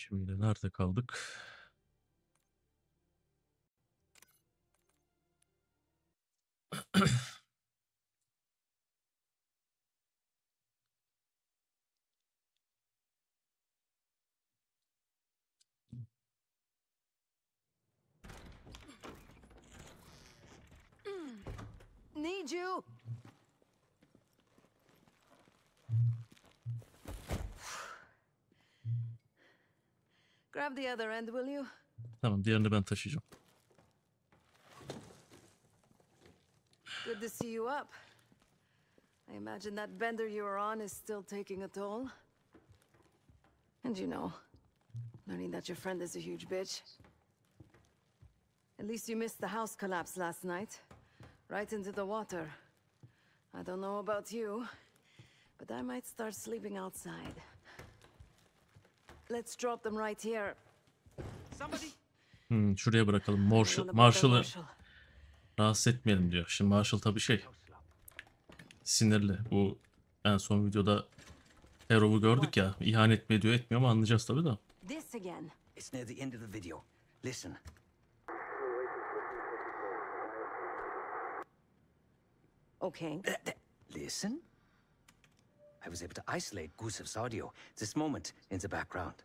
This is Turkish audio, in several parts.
Şimdi nerede kaldık? Need you. Grab the other end, will you? Tamam, diğerini ben taşıyacağım. Good to see you up. I imagine that bender you were on is still taking a toll. And you know, learning that your friend is a huge bitch. At least you missed the house collapse last night. Right into the water. I don't know about you, but I might start sleeping outside. Let's drop them right here. Somebody. Şuraya bırakalım. Marshall. Marshall'ı rahatsız etmeyelim diyor. Şimdi Marshall tabii sinirli. Bu en son videoda Arrow'u gördük ya. İhanet mi ediyor etmiyor mu anlayacağız tabii da. This again. It's near the end of the video. Listen. Okay. Listen. I was able to isolate Gusev's audio. This moment in the background.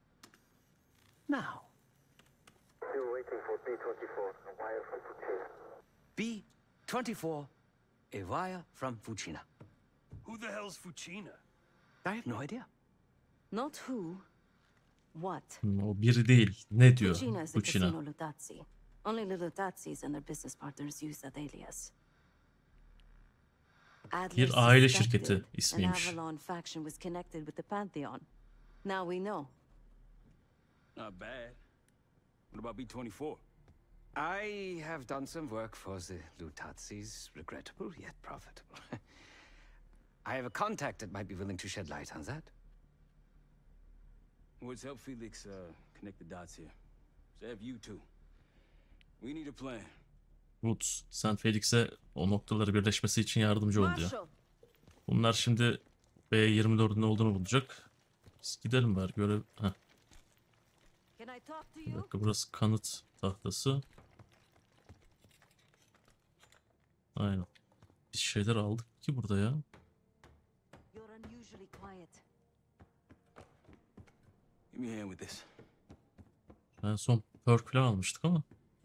Now. Still waiting for B-24, a wire from Fucina. B-24, a wire from Fucina. Who the hell's Fucina? I have no idea. Not who. What? O biri değil. Ne diyor? Fucina is the Fucina. casino Lutazzi. Only the Lutazzis and their business partners use that alias. Adler Bir aile suspected şirketi an ismiymiş. Avalon faction was connected with the Pantheon. Now we know. Not bad. What about B-24? I have done some work for the Lutazzis, regrettable yet profitable. I have a contact that might be willing to shed light on that. Let's help Felix connect the dots here. So have you two. We need a plan. Woods, sen Felix'e o noktaları birleşmesi için yardımcı ol diyor. Marshall, Bunlar şimdi B24'ün ne olduğunu bulacak. Biz gidelim bari görev. Heh, can I talk to bir you? dakika, burası kanıt tahtası. Aynen. Biz şeyler aldık ki burada ya. You're unusually quiet. Give me a hand with this. En son perk falan almıştık ama.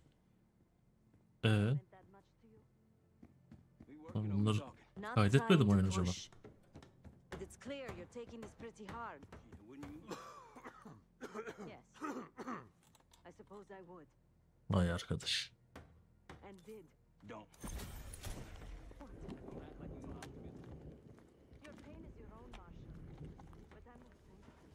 Meant that much to you? We working Tamam, or we bunları talking? Not kaydetmedim trying to oyun acaba. push. But it's clear you're taking this pretty hard. Yeah, wouldn't you? Yes. I suppose I would. Vay arkadaş. And did. Don't. Your pain is your own, Marshall. But I'm not sensitive.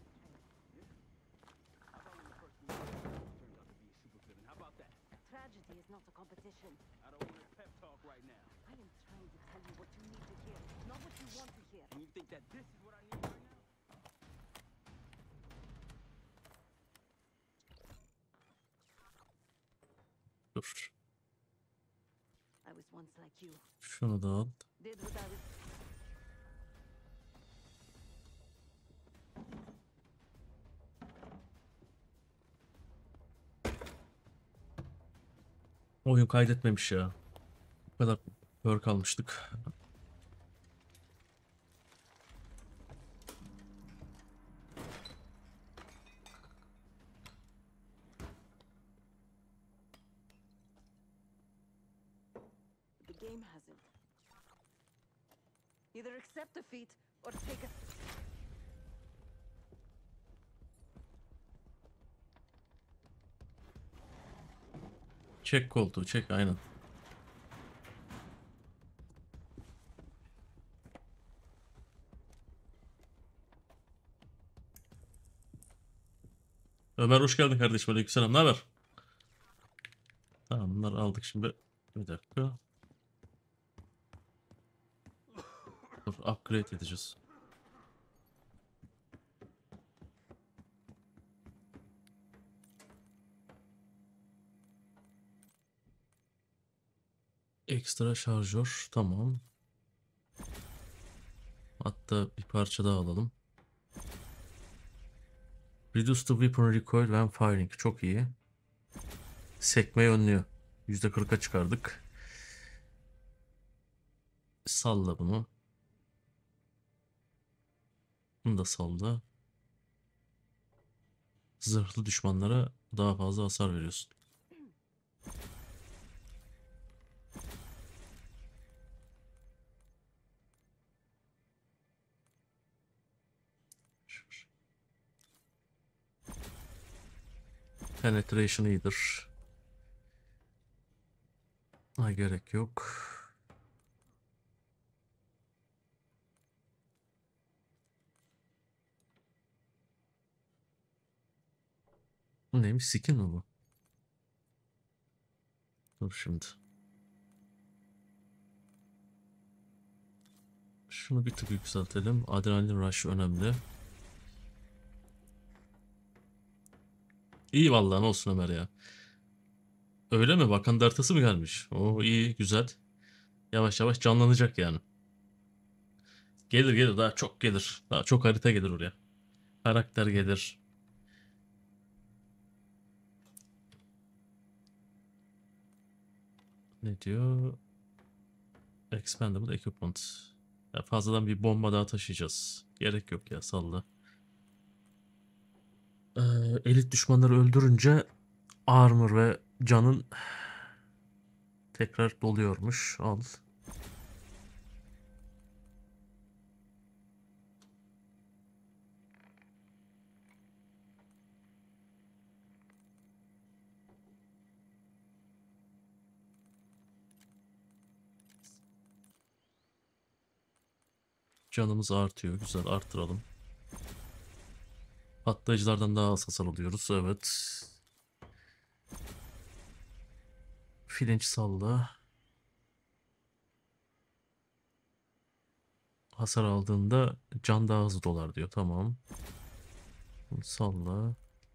I thought when the first movie turned out to be a supervillain. How about that? Tragedy is not a competition. I don't want a pep talk right now. I am trying to tell you what you need to hear, not what you want to hear. And you think that this is what I need right now? Dur. I was once like you. Şunu da al. Did what I was. Oyun kaydetmemiş ya. Bu kadar perk almıştık. The game hasn't. Either accept defeat or take a. Çek koltuğu çek aynen. Ömer hoş geldin kardeşim. Aleykümselam. Ne haber? Tamam, bunları aldık şimdi. Bir dakika. Dur, upgrade edeceğiz. Ekstra şarjör. Tamam. Hatta bir parça daha alalım. Reduce the weapon recoil when firing. Çok iyi. Sekmeyi önlüyor. %40'a çıkardık. Salla bunu. Bunu da salla. Zırhlı düşmanlara daha fazla hasar veriyorsun. Penetration iyidir. Ay gerek yok. Bu neymiş? Skin mi bu? Dur şimdi. Şunu bir tık yükseltelim. Adrenalin rush önemli. İyi vallahi, ne olsun Ömer ya. Öyle mi? Bakan haritası mı gelmiş? Oo iyi, güzel. Yavaş yavaş canlanacak yani. Gelir gelir, daha çok gelir. Daha çok harita gelir oraya. Karakter gelir. Ne diyor? Expendable equipment. Ya fazladan bir bomba daha taşıyacağız. Gerek yok ya, salla. Elit düşmanları öldürünce armor ve canın tekrar doluyormuş. Al. Canımız artıyor. Güzel, arttıralım. Patlayıcılardan daha az hasar alıyoruz. Evet. Filinç salla. Hasar aldığında can daha hızlı dolar diyor. Tamam. Bunu salla.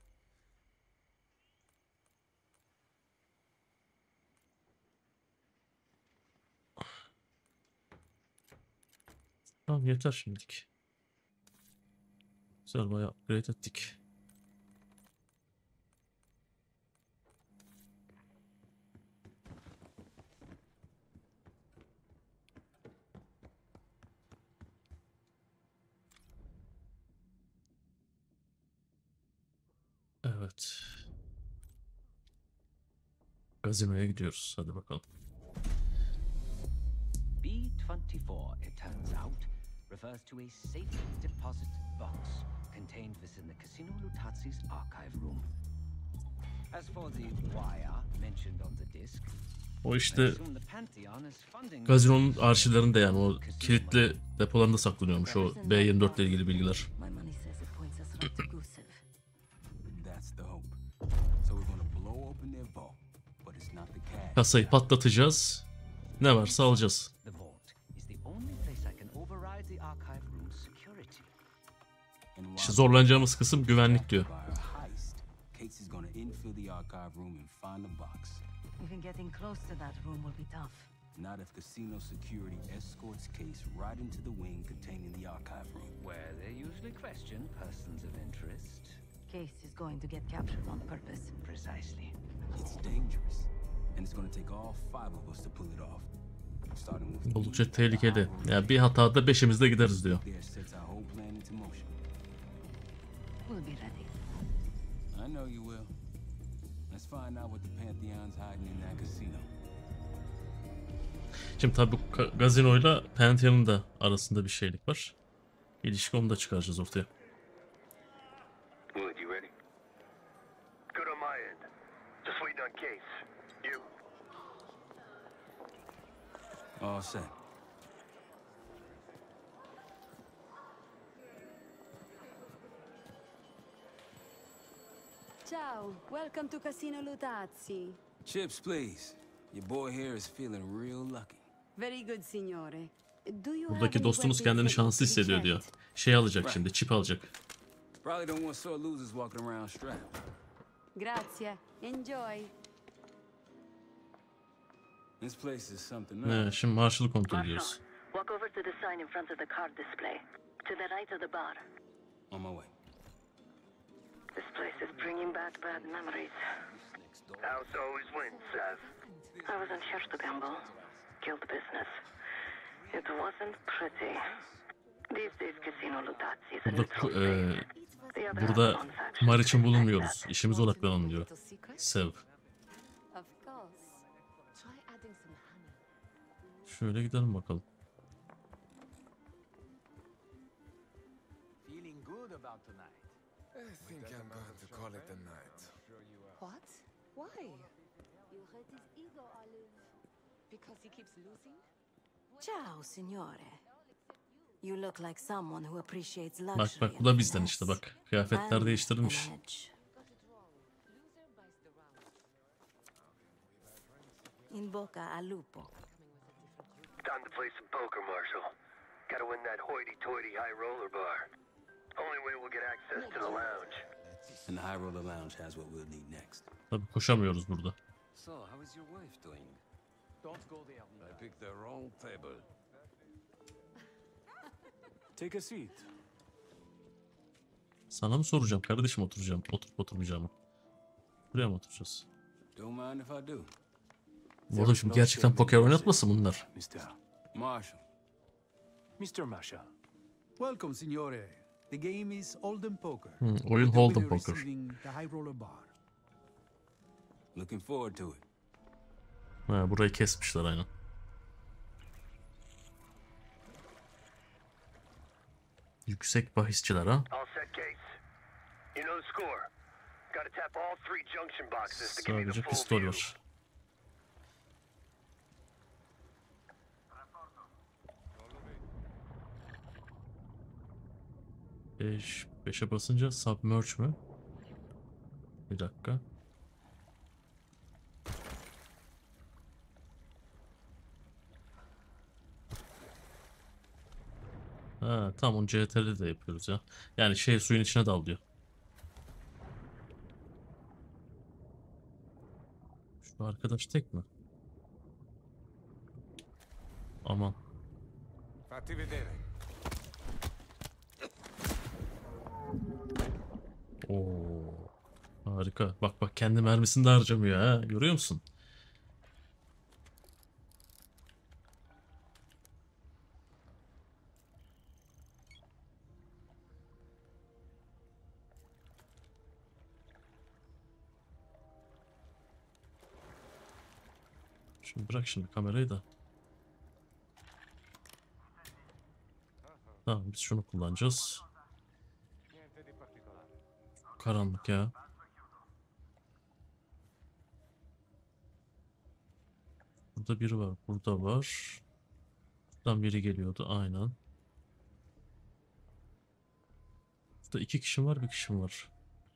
Tamam, yeter şimdilik. Güzel, bayağı upgrade ettik. Evet. Gazinoya gidiyoruz. Hadi bakalım. B-24, it turns out, refers to a safe deposit box contained within the Casino Lutazi's archive room. As for the wire mentioned on the disk, O I işte assume the Pantheon is funding gazinonun arşivlerinde, yani o kilitli depolarında saklanıyormuş o B-24 ile ilgili bilgiler. My money says it points us right to Gusev. That's the hope. So we're gonna blow open their vault, but it's not the cash. Kasayı patlatacağız. Ne varsa alacağız. the vault is the only place I can override the archive room's security. And while İşte zorlanacağımız kısım güvenlik diyor. by a heist, Casey's gonna infill the archive room and find the box. Even getting close to that room will be tough. Not if casino security escorts Case right into the wing containing the archive room. Where they usually question persons of interest. Case is going to get captured on purpose. Precisely. It's dangerous, and it's gonna take all 5 of us to pull it off. Starting with Oldukça tehlikeli. Yani bir hatada beşimiz de gideriz diyor. there sets our whole plan into motion. We'll be ready. I know you will. Let's find out what the Pantheon's hiding in that casino. Şimdi tabi bu gazinoyla Pantheon'un da arasında bir şeylik var. İlişki, onu da çıkaracağız ortaya. Wood, you ready? Good on my end. Just waiting on Case. You? All set. Ciao, welcome to Casino Lutazzi. Chips, please. Your boy here is feeling real lucky. Very good, signore. Do you Buradaki have any dostumuz weapons kendini that şanslı need to be hissediyor diyor. checked? Şey alacak şimdi, çip alacak. Probably don't want sore losers walking around strapped. Grazie. Enjoy. This place is something else. Şimdi Marshall'ı kontrol ediyoruz. Walk over to the sign in front of the card display. To the right of the bar. On my way. This place is bringing back bad memories. House always wins, Sav. I wasn't here to gamble. Guild business. It wasn't pretty. These days Casino Lutazzi is a Burada neutral state. The other burada half owns factions kumar için like bulunmuyoruz. that. İşimize odaklanalım diyor. Little secret? Sev. Of course. Try adding some honey. Şöyle gidelim bakalım. Feeling good about tonight? I think I'm going to call it a night. What? Why? You hurt his ego, Olive. Because he keeps losing? Ciao, signore. You look like someone who appreciates Bak luxury bak bu and da bizden finesse. işte bak. Kıyafetler And değiştirilmiş. an edge. In bocca al lupo. Time to play some poker, Marshal. Gotta win that hoity-toity high roller bar. Only way we'll get access to the lounge. And the High Roller Lounge has what we'll need next. Tabii koşamıyoruz burada. So, how is your wife doing? Don't go there. I picked the wrong table. Take a seat. Sana mı soracağım kardeşim oturacağım. Oturup oturmayacağımı. Buraya mı oturacağız? Don't mind if I do. Oğlum şimdi gerçekten poker oynatmasın bunlar. Mr. Marshall. Mr. Marshall. Welcome, signore. The game is Hold'em Poker. Oyun With the Hold'em winner Poker. receiving the High Roller Bar. Looking forward to it. Ha, burayı kesmişler aynen. Yüksek bahisçiler ha. All set, Case. You know the score. Gotta tap all 3 junction boxes to give me the Sadece full pistol view. var. Beşe basınca submerge mü? Bir dakika. Ha, tamam onu CTRL'de de yapıyoruz ya. Yani şey suyun içine dal diyor. Şu arkadaş tek mi? Aman. Fatti vedere. Oo. Harika. Bak bak kendi mermisini de harcamıyor ha. Görüyor musun? Şimdi bırak şimdi kamerayı da. Tamam biz şunu kullanacağız. Karanlık ya. Burada biri var. Burada var. Buradan biri geliyordu. Aynen. Burada 2 kişi var. 1 kişi var.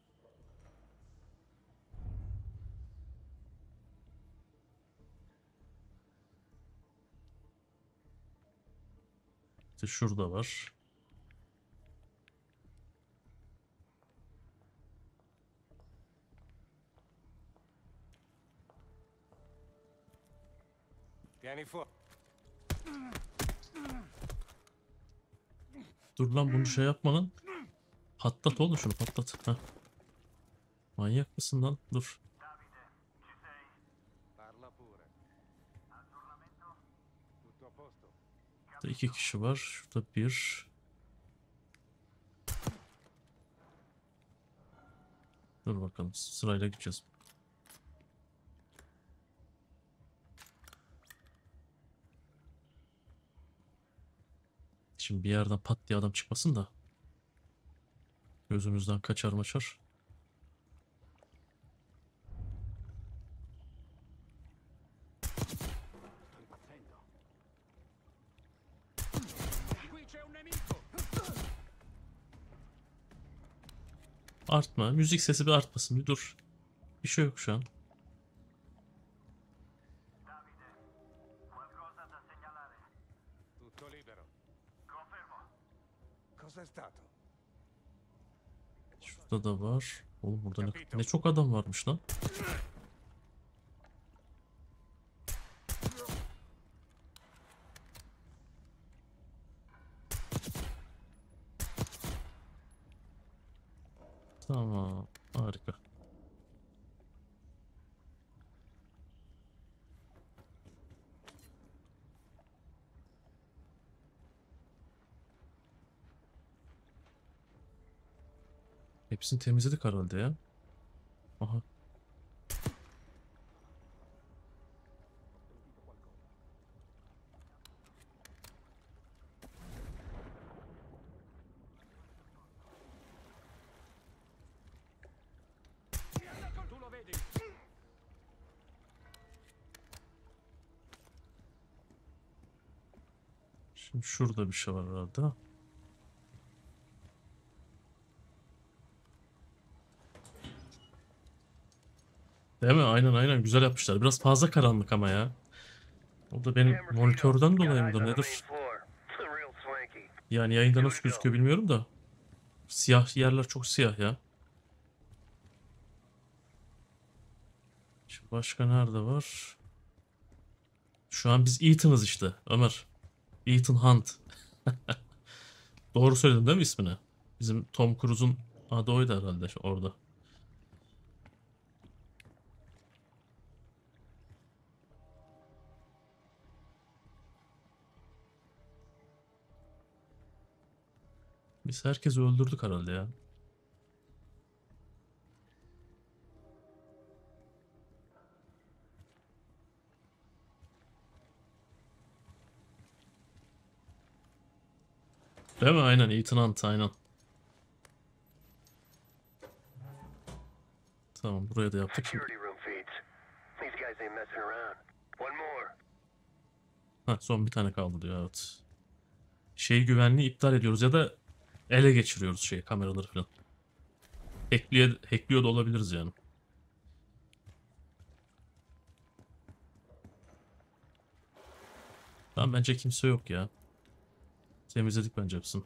İşte şurada var. Vieni fuori. Dur lan bunu şey yapma lan. Patlat oğlum şunu patlat. Heh. Manyak mısın lan? Dur. Parla pure. Tutto a posto. Burada 2 kişi var. Şurada 1. Dur bakalım sırayla gideceğiz. Şimdi bir yerden pat diye adam çıkmasın da. Gözümüzden kaçar maçar. Artma. Müzik sesi bir artmasın. Bir dur. Bir şey yok şu an. Tutto libero. Confermo. Cos'è stato? Şurada da var. Oğlum burada ne çok adam varmış lan. Tamam. Harika. Hepsini temizledik herhalde ya. Aha. Şimdi şurada bir şey var herhalde. Değil mi? Aynen aynen güzel yapmışlar. Biraz fazla karanlık ama ya. O da benim monitörden dolayı mıdır nedir? Yani yayında nasıl gözüküyor bilmiyorum da. Siyah yerler çok siyah ya. Şimdi başka nerede var? Şu an biz Ethan'ız işte Ömer. Ethan Hunt. Doğru söyledim değil mi ismini? Bizim Tom Cruise'un adı oydu herhalde orada. Biz herkesi öldürdük herhalde ya. Değil mi? Aynen. Ethan Hunt. Aynen. Tamam. Buraya da yaptık. Şimdi. Ha, son bir tane kaldı diyor. Evet. Şey güvenliği iptal ediyoruz ya da ele geçiriyoruz kameraları falan. Hackliyor da olabiliriz yani. Tamam bence kimse yok ya. Temizledik bence hepsini.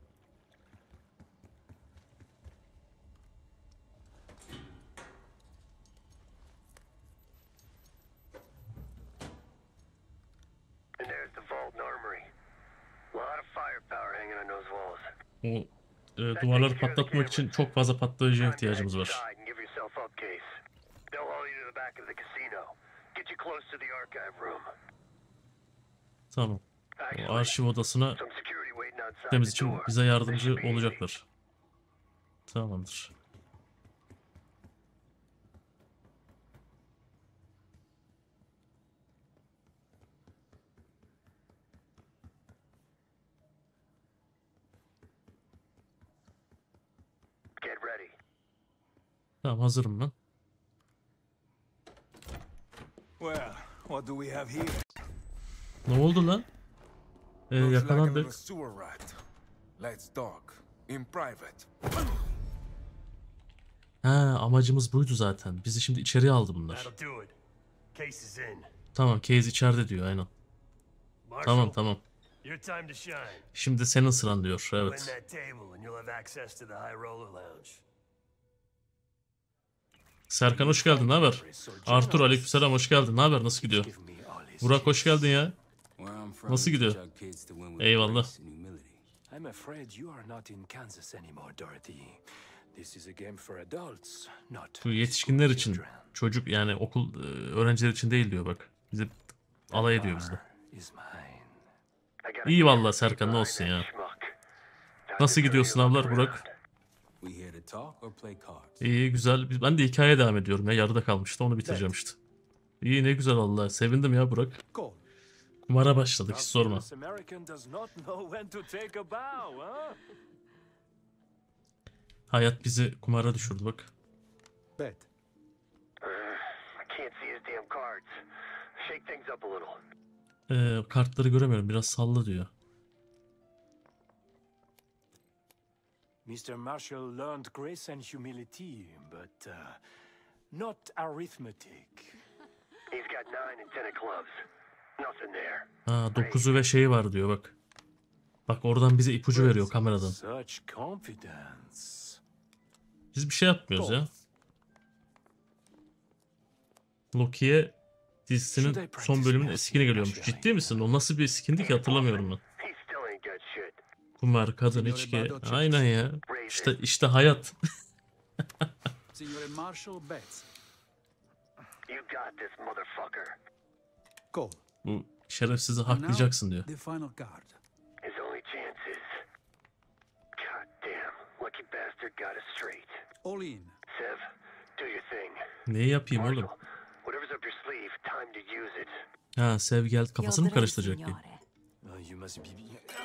O duvarları patlatmak için çok fazla patlayıcıya ihtiyacımız var. Tamam. O arşiv odasına gitmemiz için bize yardımcı olacaklar. Tamamdır. Tamam hazırım ben. Well, what do we have here? Ne oldu lan? Yakalandık. Let's talk in private. Ha, amacımız buydu zaten. Bizi şimdi içeriye aldı bunlar. Tamam, Case içeride diyor aynen. Tamam tamam. Şimdi senin sıran diyor. Evet. Serkan hoş geldin. Ne haber? Arthur aleykümselam hoş geldin. Ne haber? Nasıl gidiyor? Burak hoş geldin ya. Nasıl gidiyor? Eyvallah. I'm afraid you are not in Kansas anymore, Dorothy. This is a game for adults, not Bu yetişkinler için. Çocuk yani okul öğrenciler için değil diyor bak. Bizi alay ediyor bizde. İyi vallahi Serkan ne olsun ya. Nasıl gidiyor sınavlar Burak? İyi güzel. Ben de hikayeye devam ediyorum ya. Yarıda kalmıştı. Onu bitireceğim işte. İyi ne güzel Allah. Sevindim ya Burak. Kumara başladık hiç sorma. Hayat bizi kumara düşürdü bak. Kartları göremiyorum. Biraz salla diyor. Mr. Marshall learned grace and humility, but not arithmetic. He's got 9 and 10 of clubs. Nothing there. Ha 9'u ve şeyi var diyor bak. Bak oradan bize ipucu veriyor kameradan. Such confidence. Biz bir şey yapmıyoruz ya. Loki'ye dizisinin son bölümünün skini geliyormuş. Ciddi misin? O nasıl bir skindi ki hatırlamıyorum ben. Kumar, kadın, içki. Aynen ya. İşte hayat. Signore Marshall Betts. You got this, motherfucker. Cole. Bu şerefsizi And now, haklayacaksın diyor. the final card. His only chance is... God damn, lucky bastard got us straight. All in. Sev, do your thing. Neyi yapayım oğlum? Marshall, whatever's up your sleeve, time to use it. Ha Sev geldi kafasını mı karıştıracak diye. You must be...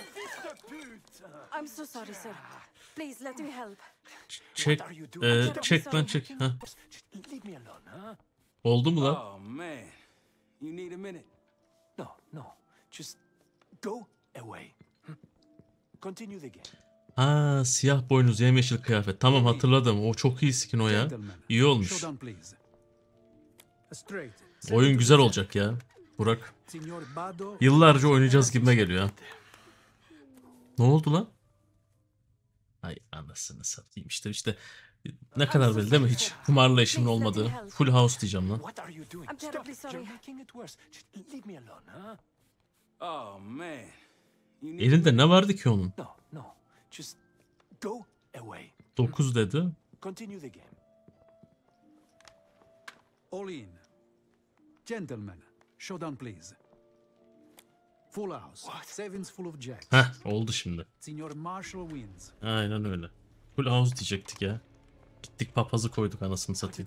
I'm so sorry, sir. Please let me help. Çek, çek lan çek. Ha. Leave me alone, huh? Oldu mu lan? Oh, man. You need a minute? No, no. Just go away. Continue the game. Ha siyah boynuz yemyeşil kıyafet. Tamam hatırladım. O çok iyi skin o ya. Gentlemen. İyi olmuş. Showdown, please. Straight. Oyun güzel olacak ya. Burak. Signor Bado. Yıllarca oynayacağız gibime geliyor ha. Ne oldu lan? Ay anasını satayım işte ne kadar belli değil mi hiç kumarla işimin olmadığı. Full house diyeceğim lan. What are you doing? I'm terribly Stop. sorry. You're making it worse. Just leave me alone, huh? Oh, man. You need Elinde ne vardı ki onun? No, no. Just go away. 9 dedi. Continue the game. All in. Gentlemen. Showdown, please. Full house. Sevens full of jacks. Heh oldu şimdi. Signor Marshall wins. Aynen öyle. Full house diyecektik ya. Gittik papazı koyduk anasını satayım.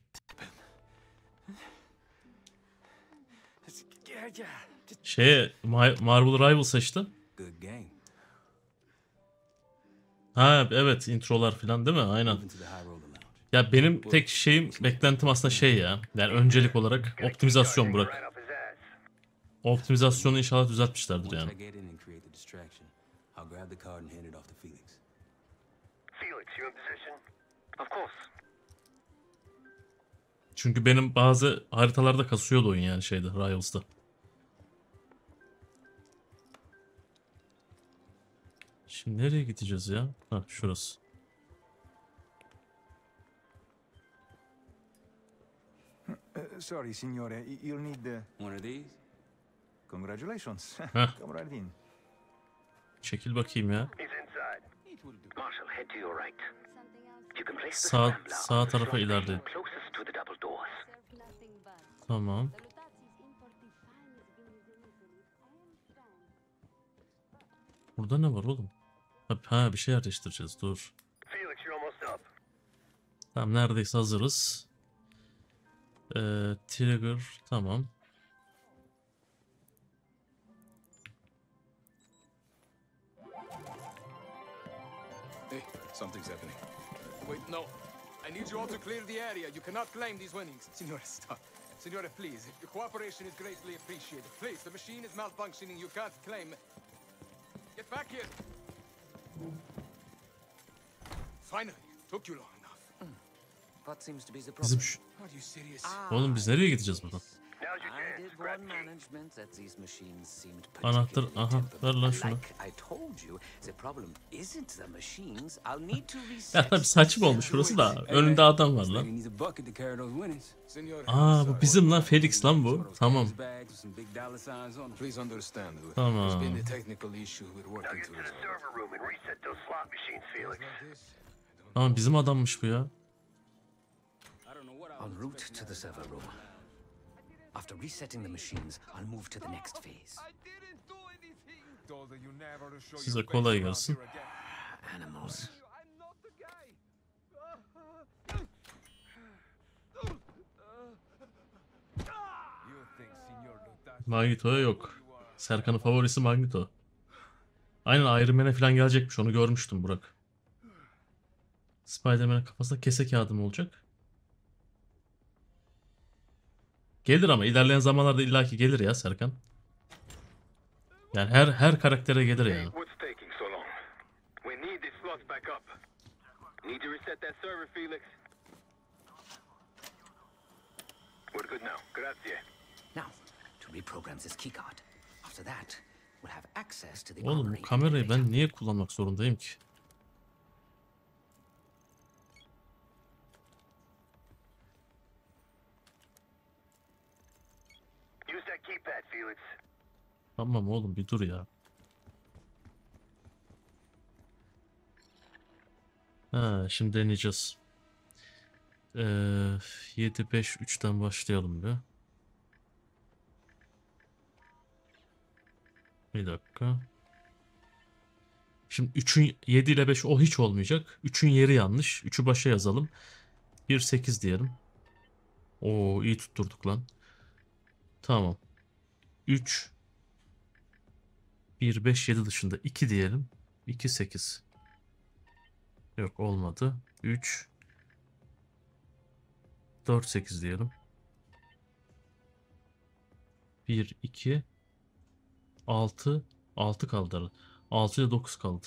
Marvel Rival seçti. good game. Ha evet introlar falan değil mi? Aynen. Into the high roller lounge. Ya benim tek beklentim aslında şey ya. Yani öncelik olarak optimizasyon Burak. Right off his ass. Optimizasyonu inşallah düzeltmişlerdir Once yani. I get in and create the distraction, I'll grab the card and hand it off to Felix. Felix, you in position? Of course. Çünkü benim bazı haritalarda kasıyordu oyun yani şeyde Rivals'da. Şimdi nereye gideceğiz ya? Ha şurası. Sorry, signore. You'll need... One of these? Congratulations. Huh. Come right in. Çekil bakayım ya. He's inside. Marshall, head to your right. You can place the Sağ scrambler sağ on the tarafa slot ilerleyin. machine closest to the double doors. Tamam. Burada ne var oğlum? Ha bir şey yerleştireceğiz. Dur. Felix, you're almost up. Tamam neredeyse hazırız. Trigger tamam. Hey, something's happening. Wait, no. I need you all to clear the area. You cannot claim these winnings. Signore, stop. Signore, please. Your cooperation is greatly appreciated. Please, the machine is malfunctioning. You can't claim... Get back here! Finally, took you long enough. What seems to be the Bizim problem? şu... Are you serious? Oğlum biz nereye gideceğiz buradan? Now's your I chance. did Grab one the key. management that these machines seemed Anahtar particularly aha ver lan temperamental. şunu. Like I told you, the problem isn't the machines. I'll need to Ya reset. tabii saçma olmuş burası da. Önünde adam var This lan. lady needs a bucket to carry those winnings. Signore, Aa bu bizim lan Felix lan bu. Tamam. Bags with some big dollar signs on them. please understand. Tamam. There's been a technical issue we're Now working get to to the resolve. server room and reset those slot machines, Felix. Tamam bizim adammış bu ya. I don't know what I En route to the server room. After resetting the machines, I'll move to the next phase. Told her you never show Size your kolay face around gelsin. here again. Animals. You think Signor Lutazzi Magneto'ya yok. Serkan'ın favorisi Magneto. Aynen Iron Man'e falan gelecekmiş onu görmüştüm Burak. Spider-Man'in kafasında kese kağıdı mı olacak? Gelir ama ilerleyen zamanlarda illaki gelir ya Serkan. Yani her karaktere gelir yani. What's taking so long? We need these slots back up. Need to reset that server, Felix. We're good now. Grazie. Now, to reprogram this keycard. After that, we'll have access to the Oğlum armory bu kamerayı elevator. ben niye kullanmak zorundayım ki? Use that keypad, Felix. Tamam oğlum bir dur ya. Ha şimdi deneyeceğiz. 7, 5, 3'ten başlayalım bir. Bir dakika. Şimdi 3'ün 7 ile 5 o hiç olmayacak. 3'ün yeri yanlış. 3'ü başa yazalım. 1, 8 diyelim. Oo, iyi tutturduk lan. Tamam. 3, 1, 5, 7 dışında 2 diyelim. 2, 8. Yok, olmadı. 3, 4, 8 diyelim. 1, 2, 6. 6 kaldı. 6 ile 9 kaldı.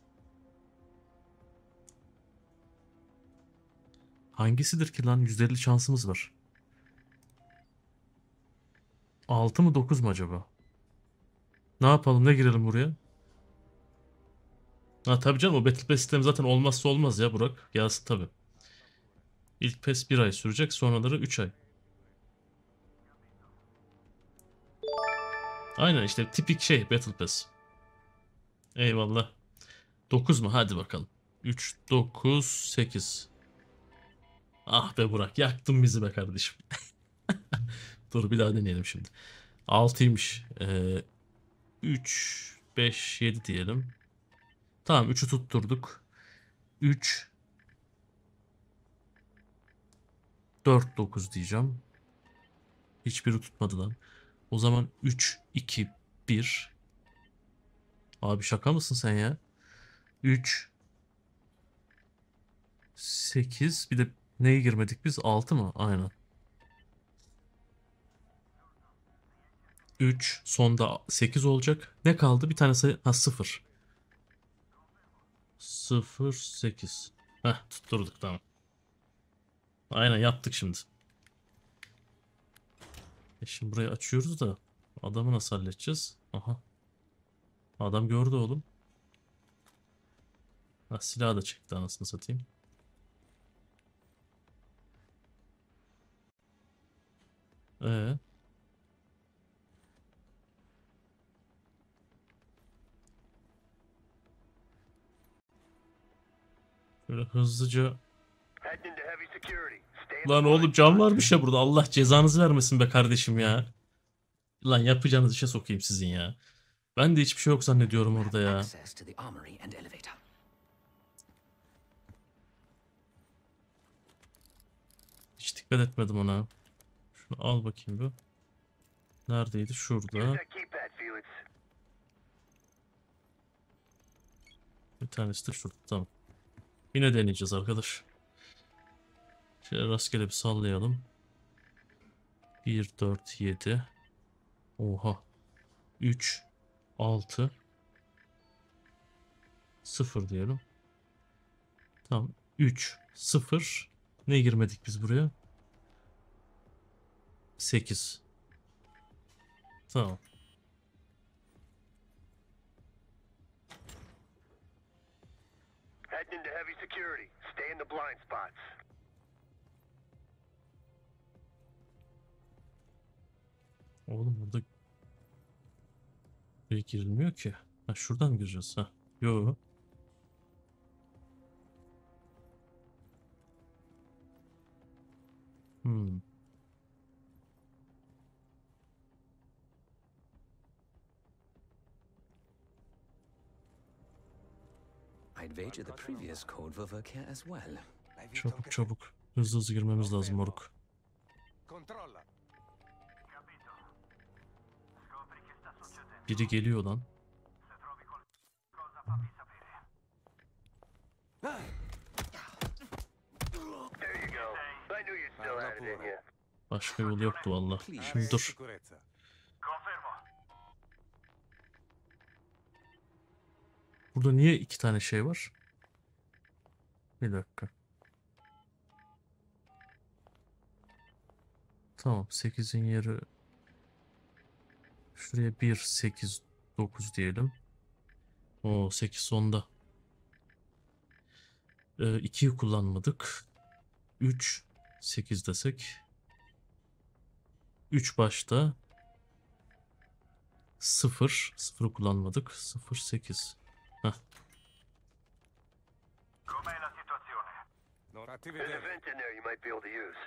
Hangisidir ki lan? %50 şansımız var. 6 mı 9 mu acaba? Ne yapalım? Ne girelim buraya? Ha tabii canım, o Battle Pass sistemi zaten olmazsa olmaz ya Burak. Gelsin tabii. İlk PES 1 ay sürecek. Sonraları 3 ay. Aynen işte tipik şey Battle Pass. Eyvallah. 9 mu? Hadi bakalım. 3, 9, 8. Ah be Burak, yaktın bizi be kardeşim. Dur bir daha deneyelim şimdi. 6'ymış. 3, 5, 7 diyelim. Tamam, 3'ü tutturduk. 3, 4, 9 diyeceğim. Hiçbiri tutmadı lan. O zaman 3, 2, 1. Abi şaka mısın sen ya? 3, 8. Bir de neyi girmedik biz? 6 mı? Aynen. 3. Sonda 8 olacak. Ne kaldı? Bir tane sayı. Ha, 0. 0, 8. Heh, tutturduk, tamam. Aynen yaptık şimdi. Şimdi burayı açıyoruz da adamı nasıl halledeceğiz? Aha. Adam gördü oğlum. Ha, silahı da çekti, anasını satayım. Şöyle hızlıca. Lan oğlum, cam varmış ya burada. Allah cezanızı vermesin be kardeşim ya. Lan yapacağınız işe sokayım sizin ya. Ben de hiçbir şey yok zannediyorum orada ya. Hiç dikkat etmedim ona. Şunu al bakayım bir. Neredeydi? Şurada. Bir tanesi de şurada. Tamam. Yine deneyeceğiz arkadaş. Şöyle rastgele bir sallayalım. 1, 4, 7. Oha. 3, 6. 0 diyelim. Tamam. 3, 0. Ne girmedik biz buraya? 8. Tamam. Heading into heavy security. Stay in the blind spots. Oğlum burada buraya girilmiyor ki. Ha, şuradan mı gireceğiz? Ha. Yo. I'd wager the previous code will work here as well. Çabuk çabuk. Hızlı hızlı girmemiz lazım moruk. Biri geliyor lan. Başka yol yoktu valla. Şimdi dur. Burada niye 2 tane şey var? Bir dakika. Tamam, 8'in yeri. Şuraya 1, 8, 9 diyelim. O 8 sonda. 2'yi kullanmadık. 3, 8 desek. 3 başta. 0, 0'ı kullanmadık. 0, 8. Heh. Fatti There's a vedere. vent in there you might be able to use.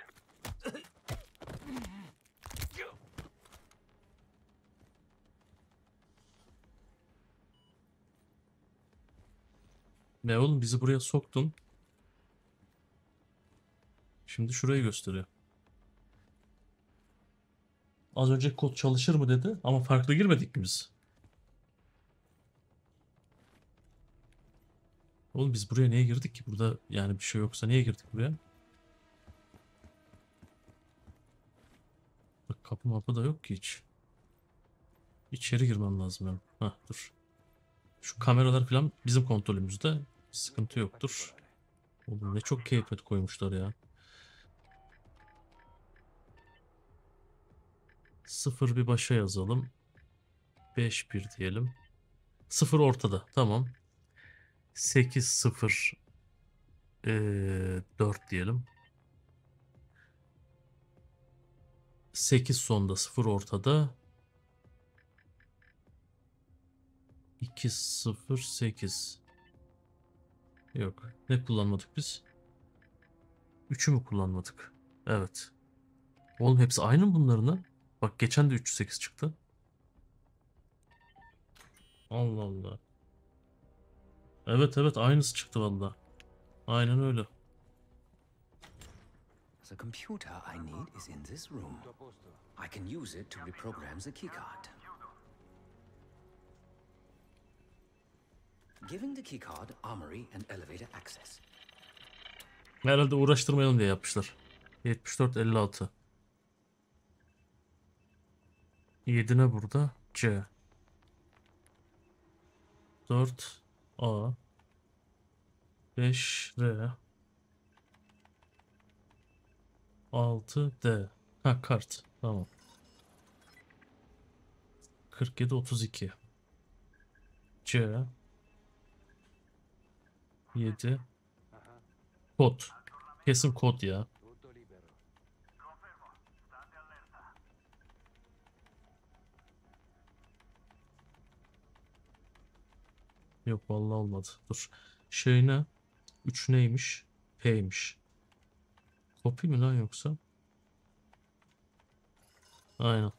Ne oğlum, bizi buraya soktun. Şimdi şurayı gösteriyor. Az önce kod çalışır mı dedi ama farklı girmedik mi biz? Oğlum biz buraya niye girdik ki? Burada yani bir şey yoksa niye girdik buraya? Bak kapı mapı da yok ki hiç. İçeri girmem lazım yani. Hah dur. Şu kameralar falan bizim kontrolümüzde. Sıkıntı yoktur. Oğlum ne çok keyiflet koymuşlar ya. 0 bir başa yazalım. 5-1 diyelim. 0 ortada. Tamam. 8-0 4 diyelim. 8 sonda, 0 ortada. 2-0-8. Yok. Ne kullanmadık biz? 3'ü mü kullanmadık? Evet. Oğlum hepsi aynı mı bunların ha? Bak geçen de 3-8 çıktı. Allah Allah. Evet evet aynısı çıktı valla. Aynen öyle. The computer I need is in this room. I can use it to reprogram the keycard. Giving the keycard armory and elevator access. Herhalde uğraştırmayalım diye yapmışlar. 74-56. 7 ne burada? C. 4 A. 5 R. 6 D. Ha kart. Tamam. 47-32. C. 7. Kod. Kesin kod ya. Yok vallahi olmadı. Dur. Şey ne? 3 neymiş? P'ymiş. Copy mi lan yoksa? Aynen.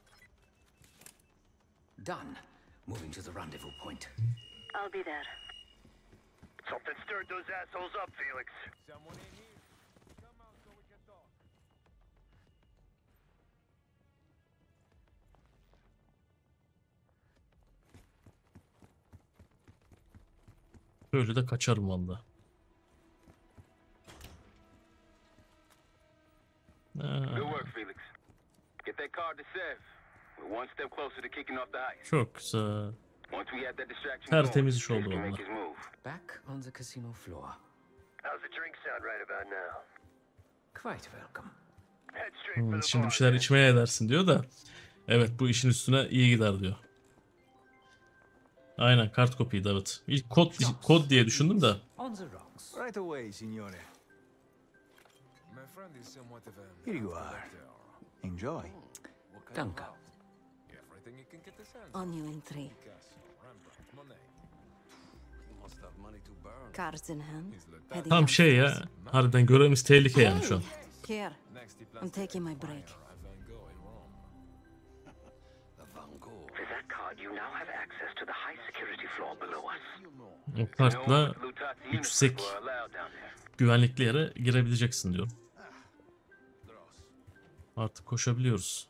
Done. Moving to the rendezvous point. I'll be there. Something stirred those assholes up, Felix. Someone in here? Come out so we can talk. Böyle de kaçarım valla. Good work, Felix. Get that card to Sev. We're one step closer to kicking off the heist. Çok güzel. Once we have that distraction Tertemiz iş Sev oldu can valla. make his move. Back on the casino floor. How's the drink sound right about now? Quite welcome. Head straight for the Şimdi bar. bir şeyler içmeye edersin diyor da. Evet bu işin üstüne iyi gider diyor. Aynen kart kopiydi evet. İlk kod diye düşündüm de. On the rocks. Right away, signore. My friend is somewhat of a Here you are. Enjoy. What kind Danke. of house? Everything you can get his hands On you in 3. Picasso, Rembrandt, Monet. You must have money to burn. Cards in hand. He's the Heading Tam şey ya. Harbiden görevimiz tehlike yani şu an. Here. Next he I'm plans taking my break. Van Gogh in Rome. Van Gogh. With that card, you now have access to the high security floor below us. O kartla yüksek güvenlikli yere girebileceksin diyor. Artık koşabiliyoruz.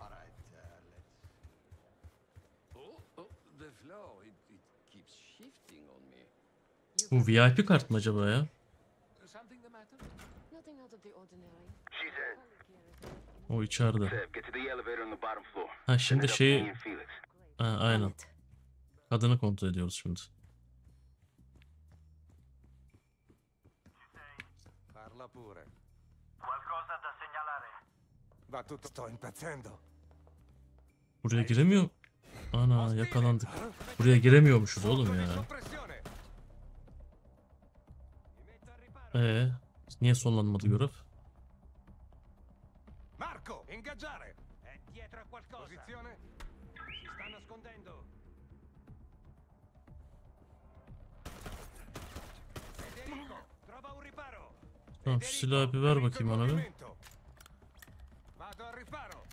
The flow, it keeps shifting on me. Bu VIP kart mı acaba ya? Something the matter? Nothing out of the ordinary. She's in. O içeride. Sev, get to the elevator on the bottom floor. Ha şimdi Send it up to me şeyi... and Felix. Ha, aynen. Kadını kontrol ediyoruz şimdi. Parla pure. Qualcosa da segnalare. Va tutto. Sto impazzendo. Buraya giremiyor. Ana yakalandık. Buraya giremiyormuşuz oğlum ya. Niye sonlanmadı görev? Marco, ingaggiare. È dietro a qualcosa. Posizione. Si sta nascondendo. Federico, trova un riparo. Tamam, şu silahı bir ver bakayım ona bir. Vado al riparo.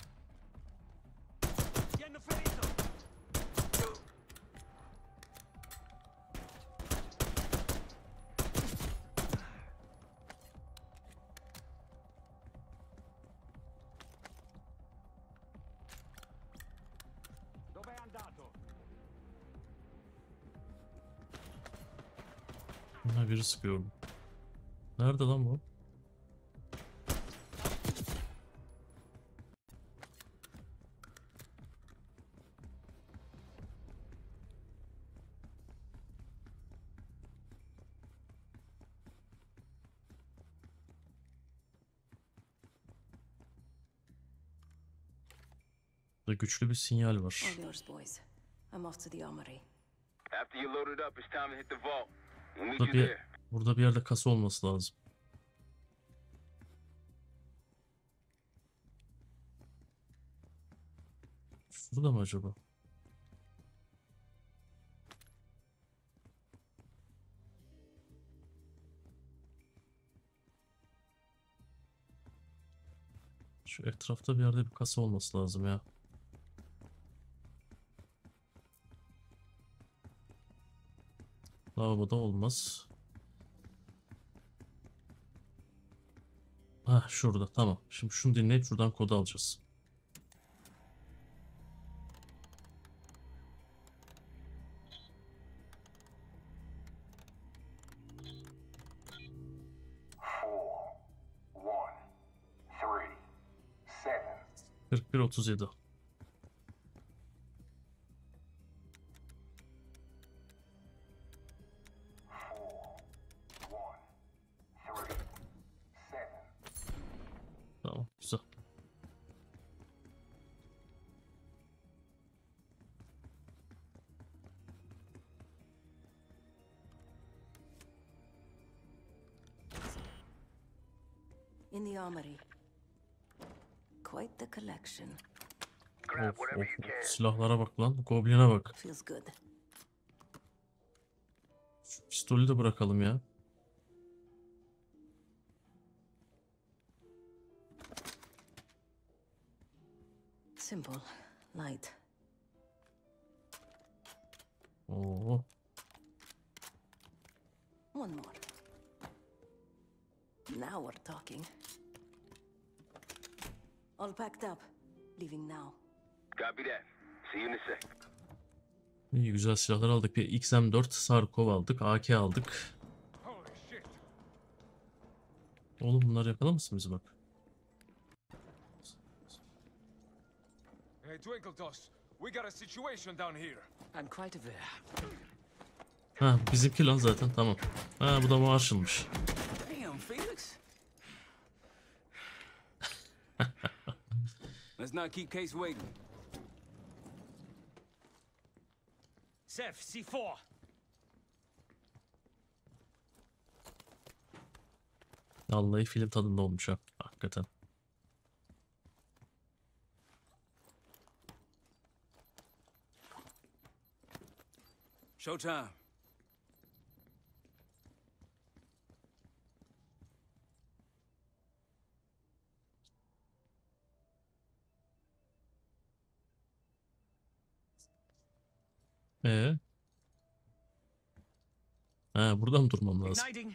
Dove è andato? Ha, biri sıkıyor. Nerede lan bu? Burada güçlü bir sinyal var. All yours, boys. I'm off to the armory. After you load it up, it's time to hit the vault. We'll meet Burada you bir, there. burada bir yerde kasa olması lazım. Şurada mı acaba? Şu etrafta bir yerde bir kasa olması lazım ya. Lavaboda olmaz. Ha, şurada, tamam. Şimdi şunu dinleyip şuradan kodu alacağız. One, three, 4137. Tamam, güzel. In the armory. Quite the collection. Grab Of, whatever of, you can. silahlara bak lan. Goblin'e bak. Feels good. Şu pistolü de bırakalım ya. Simple. Light. Oo. One more. Now we're talking. All packed up. Leaving now. Copy that. See you in a sec. İyi, güzel silahlar aldık. Bir XM4 Sarkov aldık. AK aldık. Holy shit. Oğlum bunlar yakalar mısın bizi bak? Hey, Twinkletos, we got a situation down here. I'm quite aware. Ha, bizimki lan zaten, tamam. Ha, bu da Marshall'mış. Damn, Felix. Let's not keep Case waiting. Seth, C4. Vallahi film tadında olmuş ha. Hakikaten. Showtime. Ha, burada mı durmam lazım? Igniting.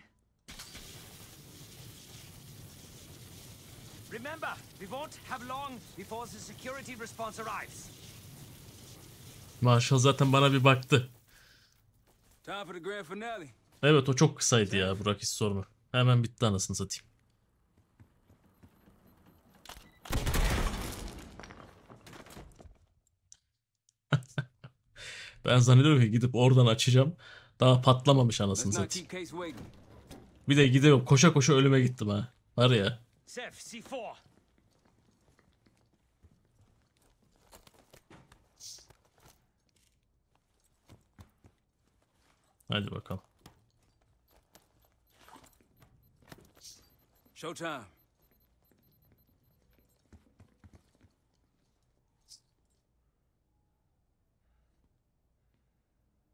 Remember, we won't have long before the security response arrives. Marshall zaten bana bir baktı. Time for the grand finale. Evet, o çok kısaydı ya, Burak, hiç sorma. Hemen bitti anasını satayım. Ben zannediyorum ki gidip oradan açacağım. Daha patlamamış anasını Let's not satayım. keep Case waiting. Bir de gidiyorum koşa koşa ölüme gittim ha. Var ya. Seth, C4. Hadi bakalım. Showtime.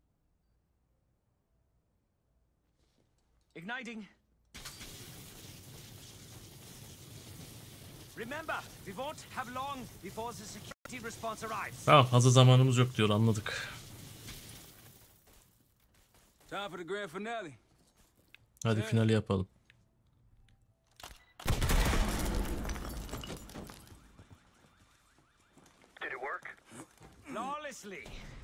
Igniting. Tamam, fazla zamanımız yok diyor, anladık. Time for the grand finale. Hadi finali yapalım. Did it work? Flawlessly.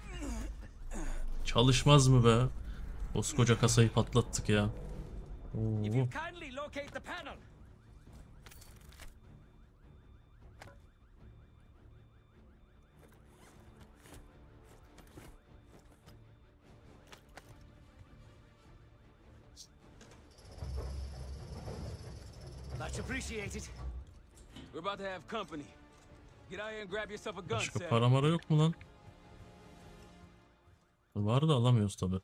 Çalışmaz mı be? Koskoca kasayı patlattık ya. If Oo. you kindly locate the panel. Much appreciated. We're about to have company. Get out here and grab yourself a gun, Başka Sam. para mara yok mu lan? Var da alamıyoruz tabi.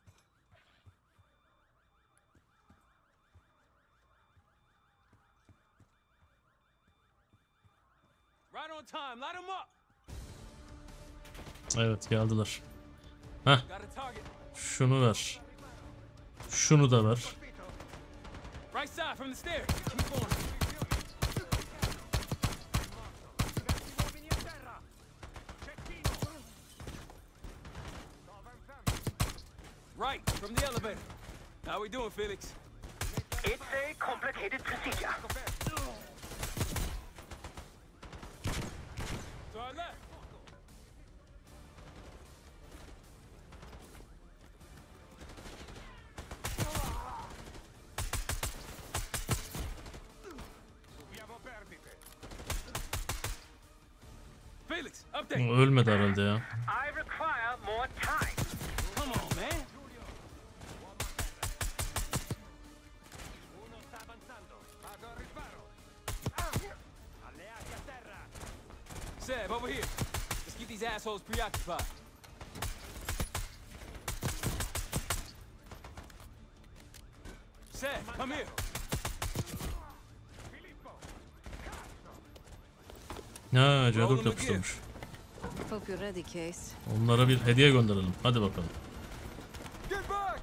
Right on time. Light 'em up. Evet, geldiler. Heh, Got a target. şunu ver. Şunu da ver. Right side from the stairs. Keep going. Right from the elevator. How we doing, Felix? It's a complicated procedure. To our left. Felix, update. Ölmedi herhalde ya. I require more time. Come on, man. Seb, over here. Let's keep these assholes preoccupied. Seb, come here. Ha, C4 yapıştırmış. Hope you're ready, Case. Onlara bir hediye gönderelim. Hadi bakalım. Get back!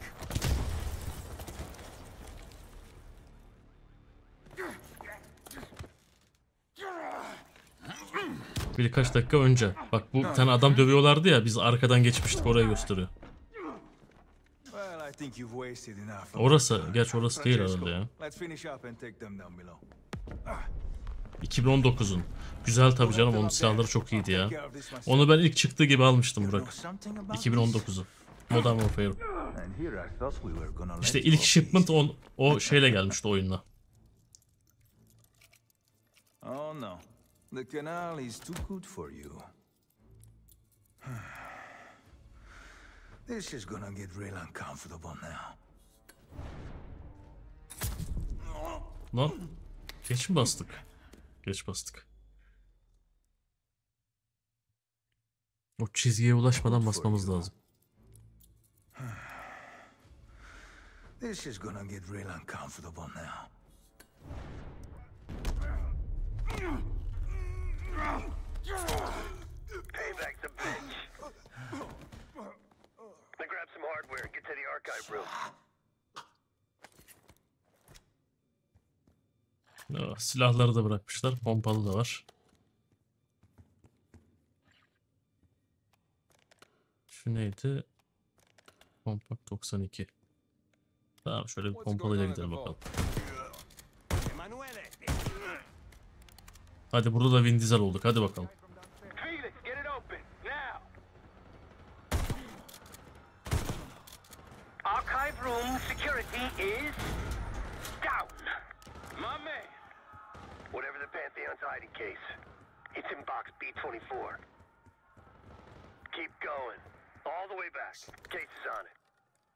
Birkaç dakika önce. Bak, bu bir tane adam dövüyorlardı ya, biz arkadan geçmiştik, orayı gösteriyor. Well, I think you've wasted enough. Orası, gerçi orası değil herhalde ya. Let's finish up and take them down below. 2019'un. Güzel tabii canım, onun silahları çok iyiydi ya. Onu ben ilk çıktığı gibi almıştım Burak. 2019'u. Modern Warfare. And here I thought we were gonna let İşte you ilk off shipment easy. o şeyle gelmişti oyunla. Oh no. The canal is too good for you. This is gonna get real uncomfortable now. Lan, geç mi bastık? Geç bastık. O çizgiye ulaşmadan basmamız lazım. This is gonna get real uncomfortable now. Payback's a bitch. Then grab some hardware and get to the archive room. Silahları da bırakmışlar. Pompalı da var. Şu neydi? Compact 92. Tamam, şöyle bir pompalıyla gidelim bakalım. Hadi, burada da Vin Diesel olduk. Hadi bakalım. Felix, get it open now. Archive room security is down. My man. Whatever the Pantheon's hiding case, it's in box B24. Keep going. All the way back. Case is on it.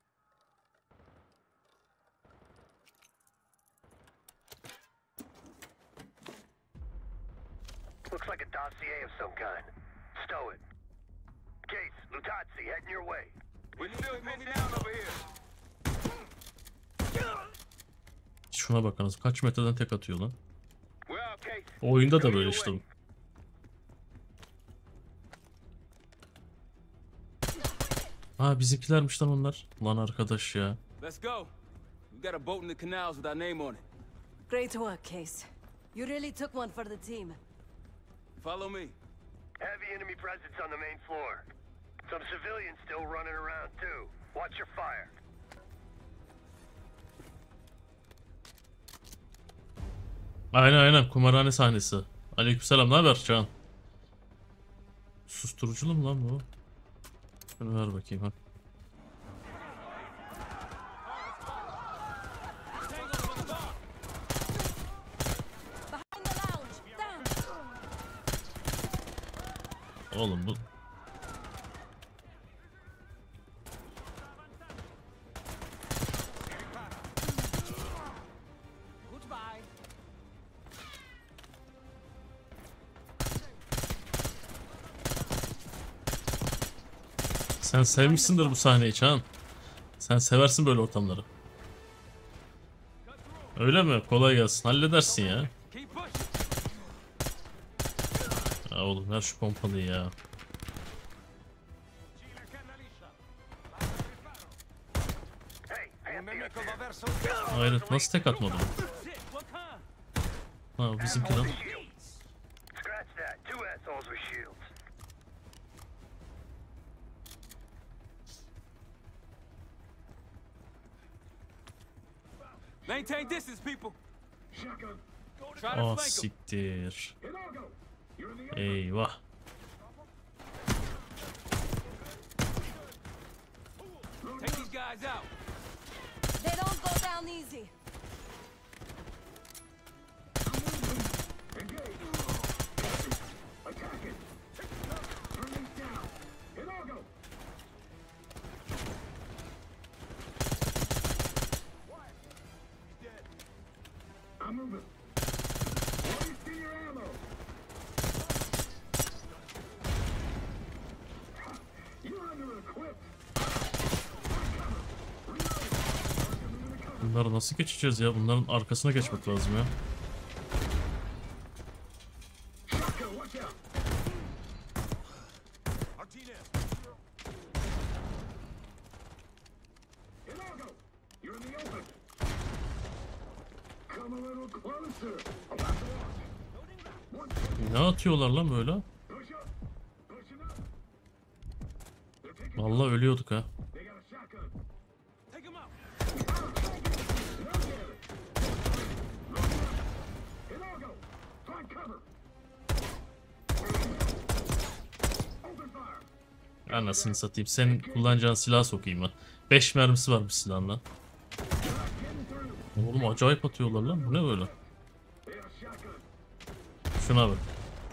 Looks like a dossier of some kind. Stow it. Case, Lutazzi, heading your way. We're still moving down over here. Şuna bakınız. Kaç metreden tek atıyor lan. We're out, Case. O oyunda da Go böyle your işte. way. Ha, bizimkilermiş lan onlar. Lan arkadaş ya. Let's go. We got a boat in the canals with our name on it. Great work, Case. You really took one for the team. Follow me. Heavy enemy presence on the main floor. Some civilians still running around too. Watch your fire. Aynen kumarhane sahnesi. Aleykümselam, ne haber Can? Susturuculu mu lan bu? Şunu ver bakayım ha. Oğlum bu... Sen sevmişsindir bu sahneyi Çağan. Sen seversin böyle ortamları. Öyle mi? Kolay gelsin. Halledersin ya. Ya oğlum ver şu pompalıyı ya. Hayret, nasıl tek atmadı bu? Ha, bizimki lan. Maintain distance, people. Ah siktir. Eyvah. Take these guys out. They don't go down easy. I'm moving. Bunları nasıl geçeceğiz ya? Bunların arkasına geçmek lazım ya. Ne atıyorlar lan böyle? Vallahi ölüyorduk ha. Anasını satayım. Senin kullanacağın silah sokayım ha. 5 mermisi var bu silahın lan. Oğlum acayip atıyorlar lan. Bu ne böyle? Şuna bak.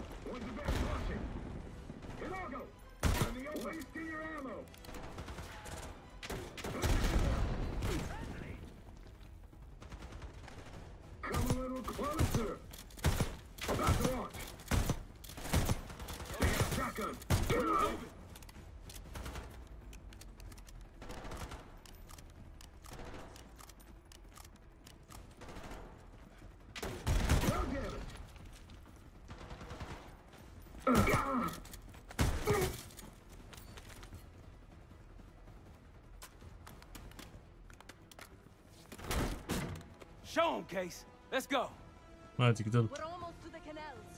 Show 'em, Case. Let's go. Hadi gidelim. We're almost to the canals.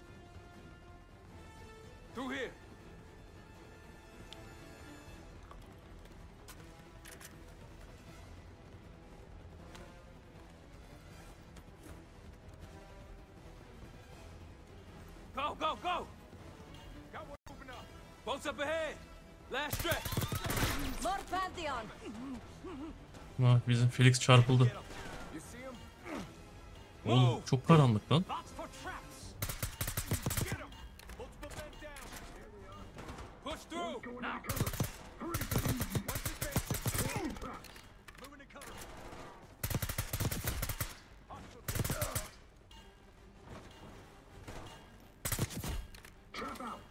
Through here. Go, go, go! Got one moving up. Boats up ahead. Last stretch. More Pantheon. Ha, bizim Felix çarpıldı. You see him? Oğlum çok karanlık lan. Box for traps. Get him. Multiple men down. Push through. Now. Moving to cover. Trap out.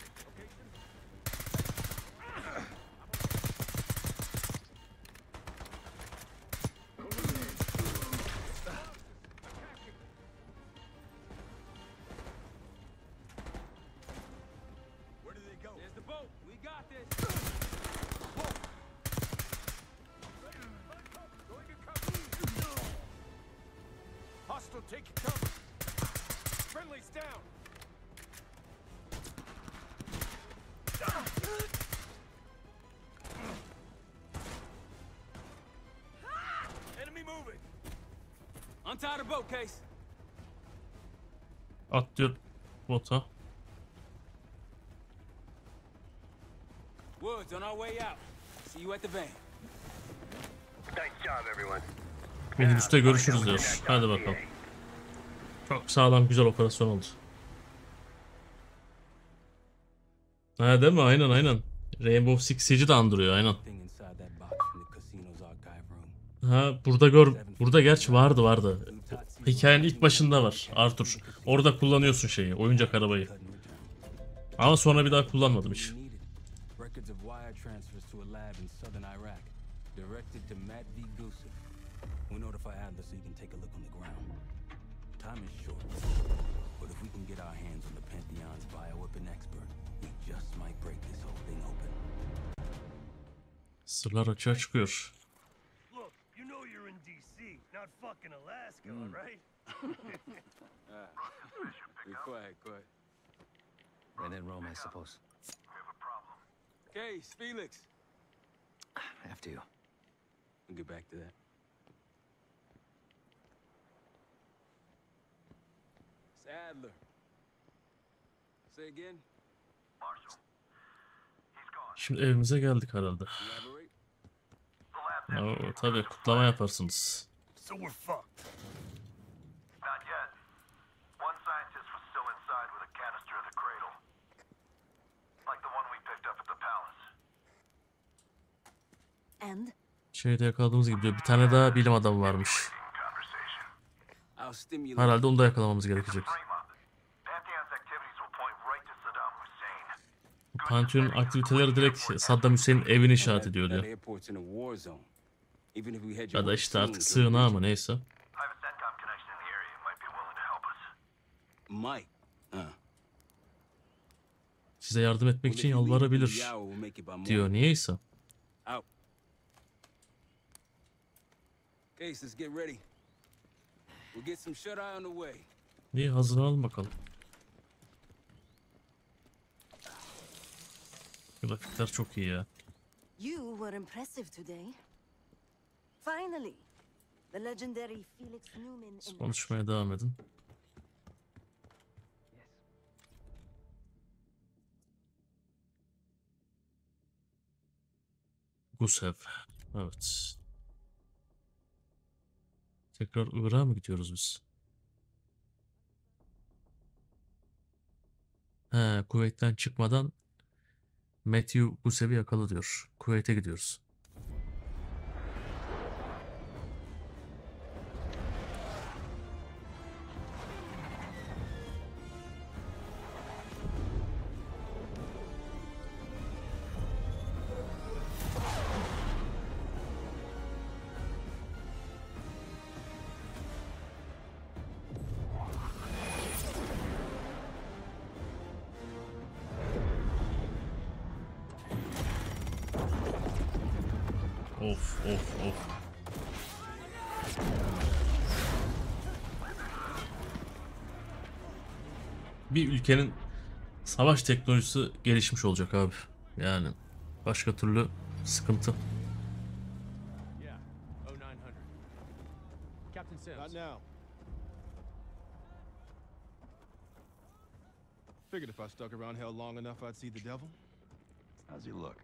Where did they go? There's the boat. We got this. Hostile, take cover. Friendly's down. Enemy moving. Untie the boat, Case. Atlıyor bota. Woods on our way out. See you at the van. Nice job, everyone. Minibüste görüşürüz diyor. Hadi bakalım. Çok sağlam, güzel operasyon oldu. Ha değil mi? Aynen aynen. Rainbow Six Siege'i de andırıyor aynen. Ha burada gerçi vardı. Hikayenin ilk başında var Arthur. Orada kullanıyorsun şeyi, oyuncak arabayı. Ama sonra bir daha kullanmadım hiç. Sırlar açığa çıkıyor. Look, you know you're in DC, not fucking Alaska, right? Go ahead. And in Rome, I suppose. Case, Felix. After you. We'll get back to that. It's Adler. Say again? Şimdi evimize geldik herhalde. Oo, tabii kutlama yaparsınız. So we're fucked. Not yet. One scientist was still inside with a canister of the cradle. Like the one we picked up at the palace. And? Şeyde yakaladığımız gibi diyor. Bir tane daha bilim adamı varmış. Herhalde onu da yakalamamız gerekecek. Pantheon'un aktiviteleri direkt Saddam Hüseyin'in evini işaret ediyor diyor. Ya da işte artık sığınağı mı neyse. Size yardım etmek için yalvarabilir diyor niyeyse. İyi, hazırlanalım bakalım. Grafikler çok iyi ya. You were impressive today. Finally, the legendary Felix Newman. Konuşmaya devam edin. Gusev. Evet. Tekrar Irak'a mı gidiyoruz biz? He, Kuveyt'ten çıkmadan Matthew Gusev'i yakala diyor. Kuveyt'e gidiyoruz. Of. Bir ülkenin savaş teknolojisi gelişmiş olacak abi. Yani başka türlü sıkıntı. Figured if I stuck around hell long enough, I'd see the devil. How's he look?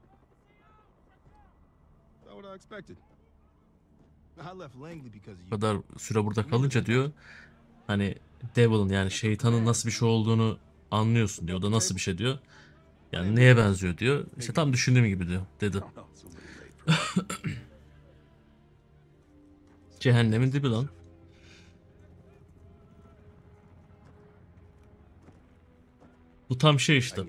That's what I expected. I left Langley because of you. Bu kadar süre burada kalınca diyor, hani Devil'ın yani şeytanın nasıl bir şey olduğunu anlıyorsun diyor. O da nasıl bir şey diyor. Yani neye benziyor diyor. İşte tam düşündüğüm gibi diyor dedi. Cehennemin dibi lan. Bu tam şey işte.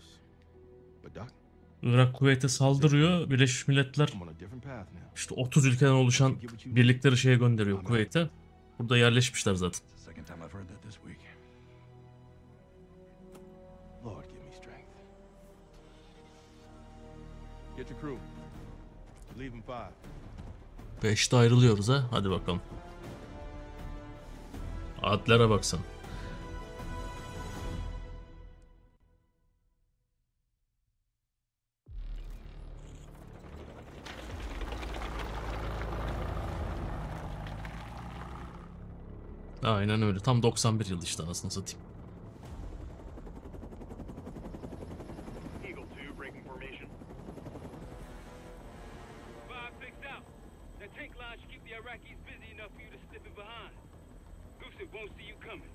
Irak Kuveyt'e saldırıyor. Birleşmiş Milletler işte 30 ülkeden oluşan birlikleri şeye gönderiyor Kuveyt'e. Burada yerleşmişler zaten. Get your crew. Leave in 5. 5'te ayrılıyoruz ha. Hadi bakalım. Adlere baksan. Aynen öyle. Tam 91 yıl işte anasını satayım. Eagle 2, breaking formation. 5 fixed out. That tank line should keep the Iraqis busy enough for you to slip in behind. Gusev won't see you coming.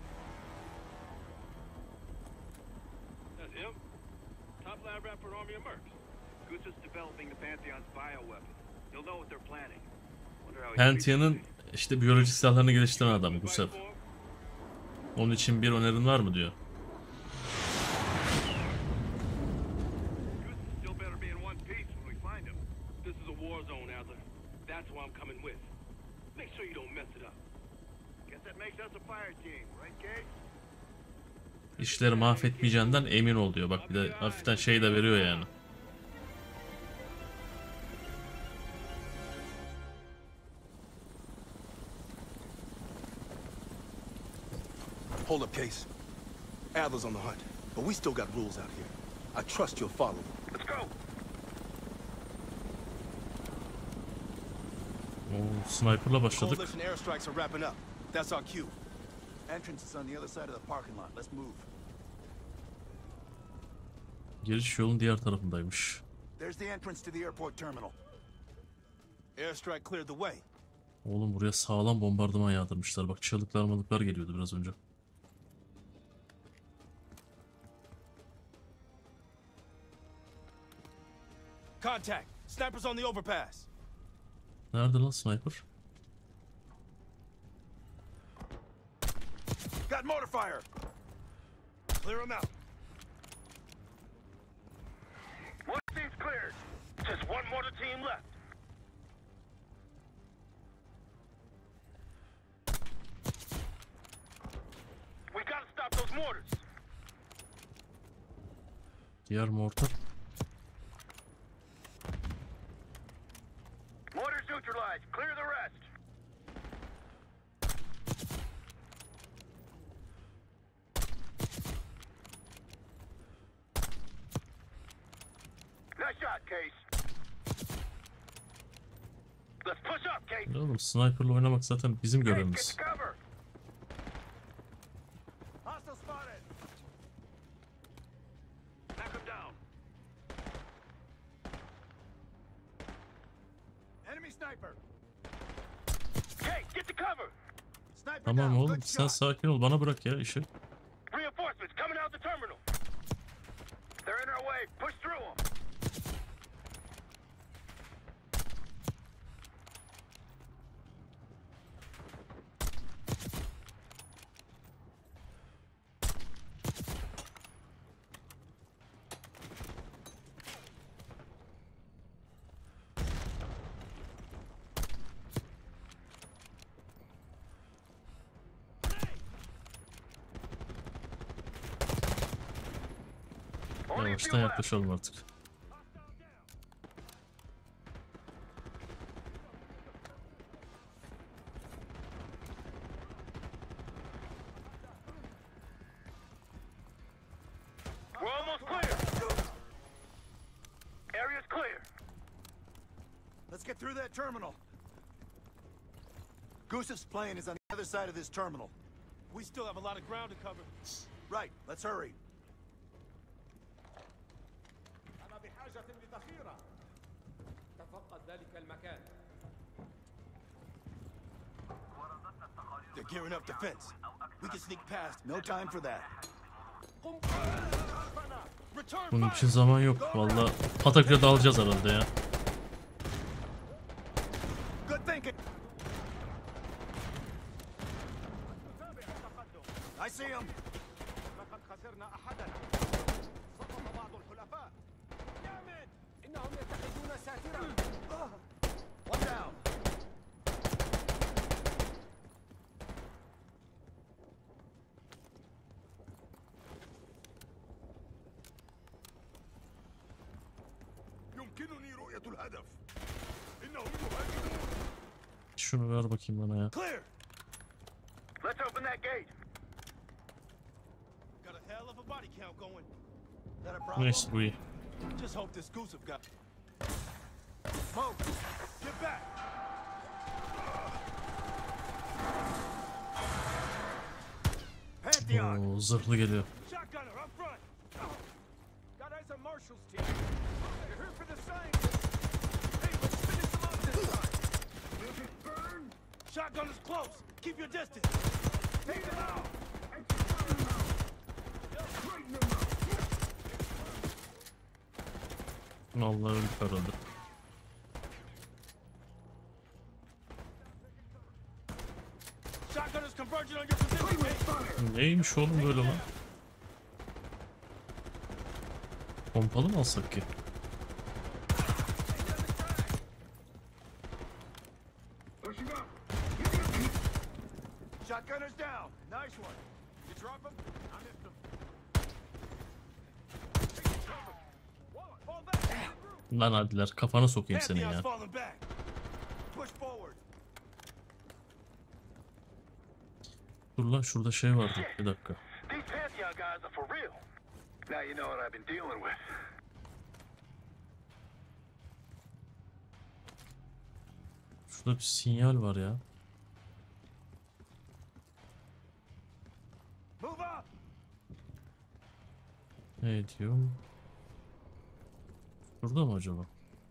That's him. Top line rap for an army of mercs. Gusev's developing the Pantheon's bioweapon. He'll know what they're planning. Pantheon'ın işte biyolojik silahlarını geliştiren adam Gusev. Onun için bir önerin var mı diyor. Still better be in one piece when we find him. This is a war zone, Adler. That's who I'm coming with. Make sure you don't mess it up. Guess that makes us a fire team, right, Gage? İşleri mahvetmeyeceğinden emin ol diyor. Bak bir de hafiften şey de veriyor yani. Hold up, Case. Adler's on the hunt, but we still got rules out here. I trust you'll follow them. Let's go. Oo, sniper'la başladık. Coalition airstrikes are wrapping up. That's our cue. Entrance is on the other side of the parking lot. Let's move. Giriş yolun diğer tarafındaymış. There's the entrance to the airport terminal. Airstrike cleared the way. Oğlum buraya sağlam bombardıman yağdırmışlar. Bak çığlıklar malıklar geliyordu biraz önce. Contact. Snipers on the overpass. Nerede lan sniper? Got mortar fire. Clear them out. One team's cleared. Just one mortar team left. We gotta stop those mortars. Diğer mortar. Mortars neutralized. Clear the rest. Nice shot, Case. Let's push up, Case. Oğlum sniper'la oynamak zaten bizim Get görevimiz. to cover. Hostile spotted. Knock him down. Enemy sniper. Case, get to cover. Sniper Tamam down. oğlum Good sen shot. sakin ol, bana bırak ya işi. Reinforcements coming out the terminal. They're in our way. Push through them. Yavaştan yaklaşalım artık. We're almost clear. Area's clear. Let's get through that terminal. Gusev's plane is on the other side of this terminal. We still have a lot of ground to cover. Right, let's hurry. أنا بحاجة لذخيرة. تفقد ذلك المكان. They're gearing up defense. We can sneak past. No time for that. Bunun için zaman yok. Vallahi patakla dalacağız herhalde ya. Good thinking. I see him. لقد خسرنا أحدنا. سقط بعض الحلفاء. يامن. إنهم يتخذون ساترا. One down. يمكنني رؤية الهدف. إنهم يهاجمون. Şunu ver bakayım bana ya. Clear. Let's open that gate. Got a hell of a body count going. Is that a problem? Neyse bu iyi. Just hope this Gusev got. Smoke. Get back. Oo, zırhlı geliyor. Shotgunner up front. Got eyes on Marshall's team. You're here for the scientists. Hey, let's finish them up this time. Shotgunner's close. Keep your distance. Take them out. Vallahi öldük herhalde. Shotgunner's converging on your position. Neymiş oğlum böyle lan? Pompalı mı alsak ki? Shotgunner's down. Nice one. You drop him? I missed him. Fall back. Lan hadiler kafana sokayım senin Pantheon's ya. falling back. Push forward. Dur lan şurada şey vardı. Bir dakika. These Pantheon guys are for real. Now you know what I've been dealing with. Şurada bir sinyal var ya. Move up. Ne diyor? Şurada mı acaba?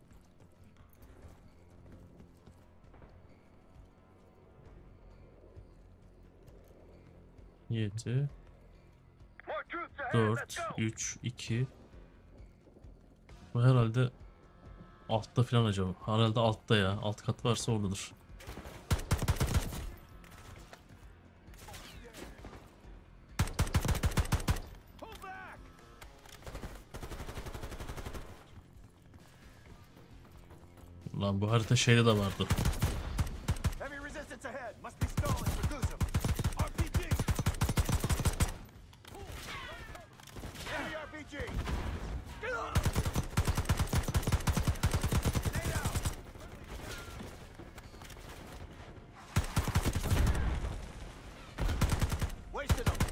Yedi. More troops ahead. 4, 3, 2. Bu herhalde altta falan acaba. Herhalde altta ya. Alt kat varsa oradadır. Lan bu harita şeyde de vardı. Heavy resistance ahead. Must be stalling for Gusev. RPG. Heavy RPG. Get on. Grenade out. Wasted him.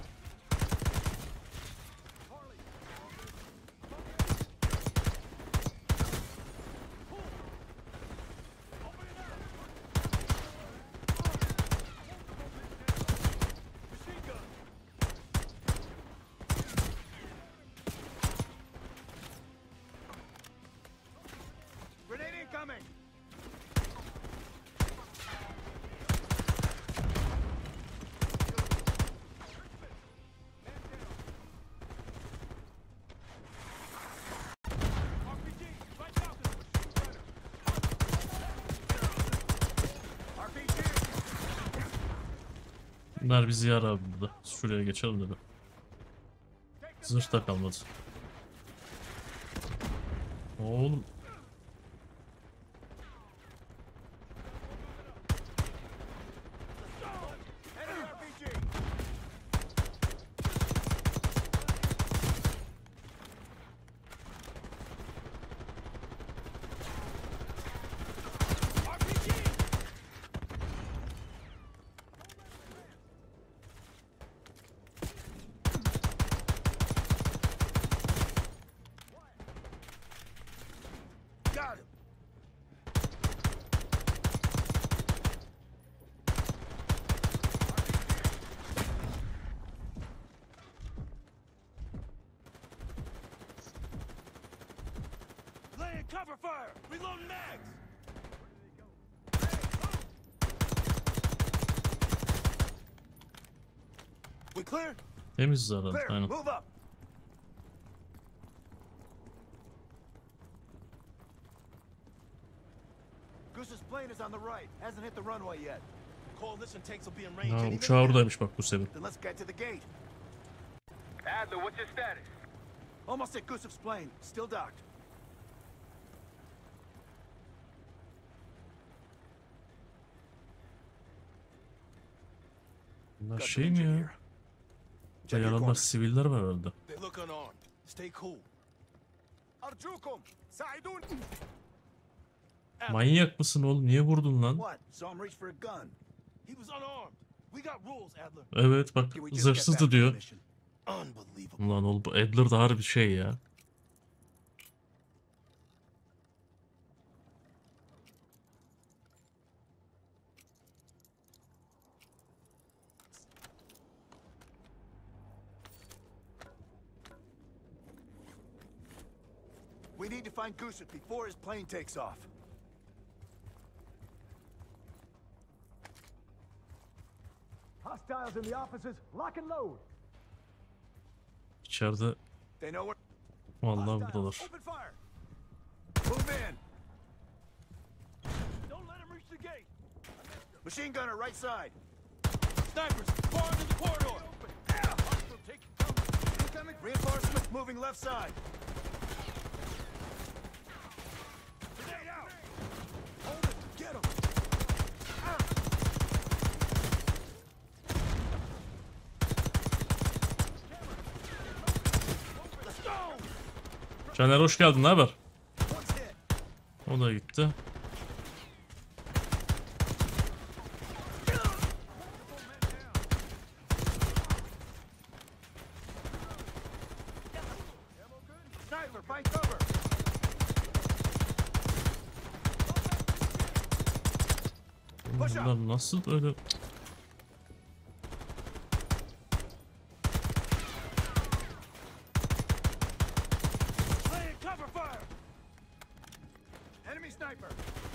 Grenade incoming! RPG, right out this machine gunner. RPG! Bunlar bizi yarar abi burada. Şuraya geçelim de bir. Zırh da kalmadı. Oğlum. Enemy RPG! RPG! Got him! Laying cover fire! Reloading mags! We clear? Temiz herhalde. Clear! Aynen. Move up! Goose's plane is on the right. Hasn't hit the runway yet. Coalition tanks will be in range Ya any uçağı minute. oradaymış bak bu senin. Then let's get to the gate. Adler, what's your status? Almost at Gusev's plane. Still docked. Bunlar Got şey some mi engine ya? here. Check your Yaralılar corners. siviller var herhalde. They look unarmed. Stay cool. Arjukum! Saidun! Manyak mısın oğlum? Niye vurdun lan? What? Saw him reach for a gun. He was unarmed. We got rules, Adler. Evet bak Can we just get back zırhsızdı to the diyor. mission? Unbelievable. Ulan oğlum bu Adler da harbi şey ya. We need to find Gusev before his plane takes off. Hostiles in the offices. Lock and load. İçeride They know what. vallahi buradalar. Open fire. Move in. Don't let him reach the gate. Machine gunner right side. Snipers far into the corridor. Hostile taking cover. Incoming. Reinforcements moving left side. Grenade out. Hold it. Get him. Caner hoş geldin, ne haber? O da gitti. Sniper, find cover. Bunlar nasıl öyle... Laying cover fire. Enemy sniper.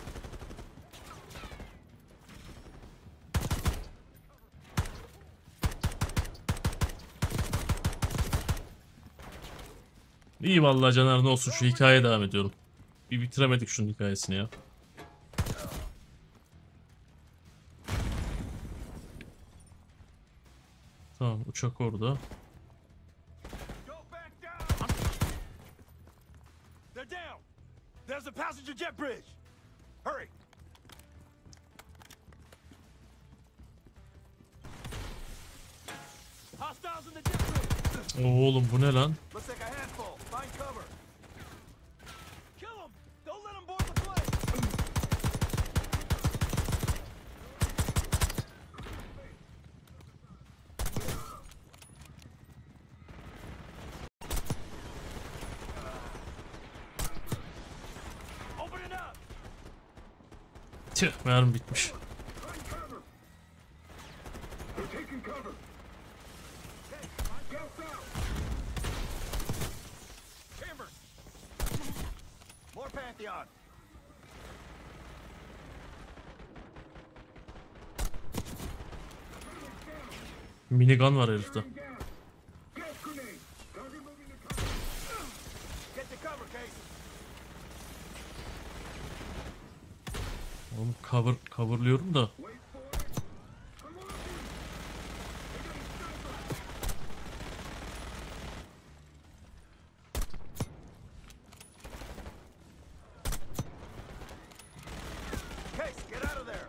İyi vallahi Caner, ne olsun, şu hikayeye devam ediyorum. Bir bitiremedik şunun hikayesini ya. Tamam, uçak orada. They're down. There's a passenger jet bridge. Hurry. Hostiles in the jet bridge. Oğlum bu ne lan? Looks like a handful. Find cover. Kill them. Don't let them board the plane. Open it up. Tüh, mermi bitmiş. Chambers. More Pantheon. Minigun var herifte. Get to cover, Case. Oğlum coverlıyorum da. Case, get out of there.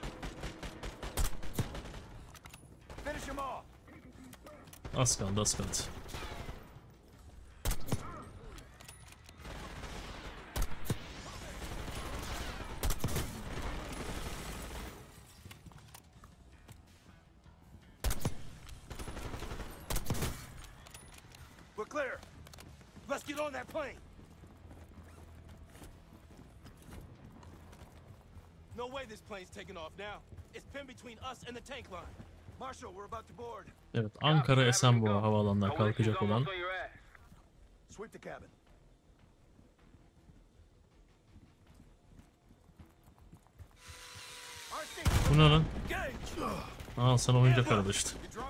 Finish him off. Az kaldı, az kaldı. We're clear. Let's get on that plane. No way this plane's taking off now. It's pinned between us and the tank line. Marshal, we're about to board. Evet, Ankara Esenboğa havaalanından kalkacak olan. Sweep the cabin. Bu ne lan? Aa, sana oyuncak araba işte.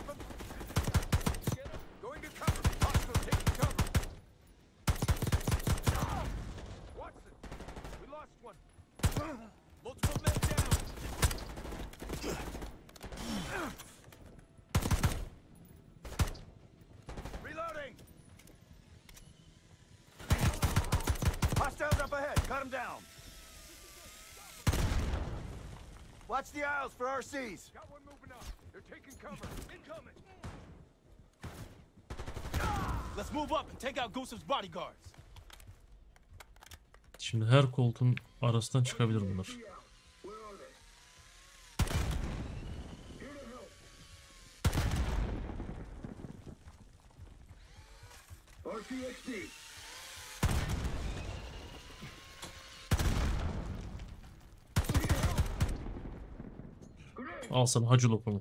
Reloading. Hostiles up ahead. Cut them down. Watch the aisles for RCs. Got one moving up. They're taking cover. Incoming. Let's move up and take out Gusev's bodyguards. Şimdi her koltuğun arasından çıkabilir bunlar. Al sana hacı lokumu.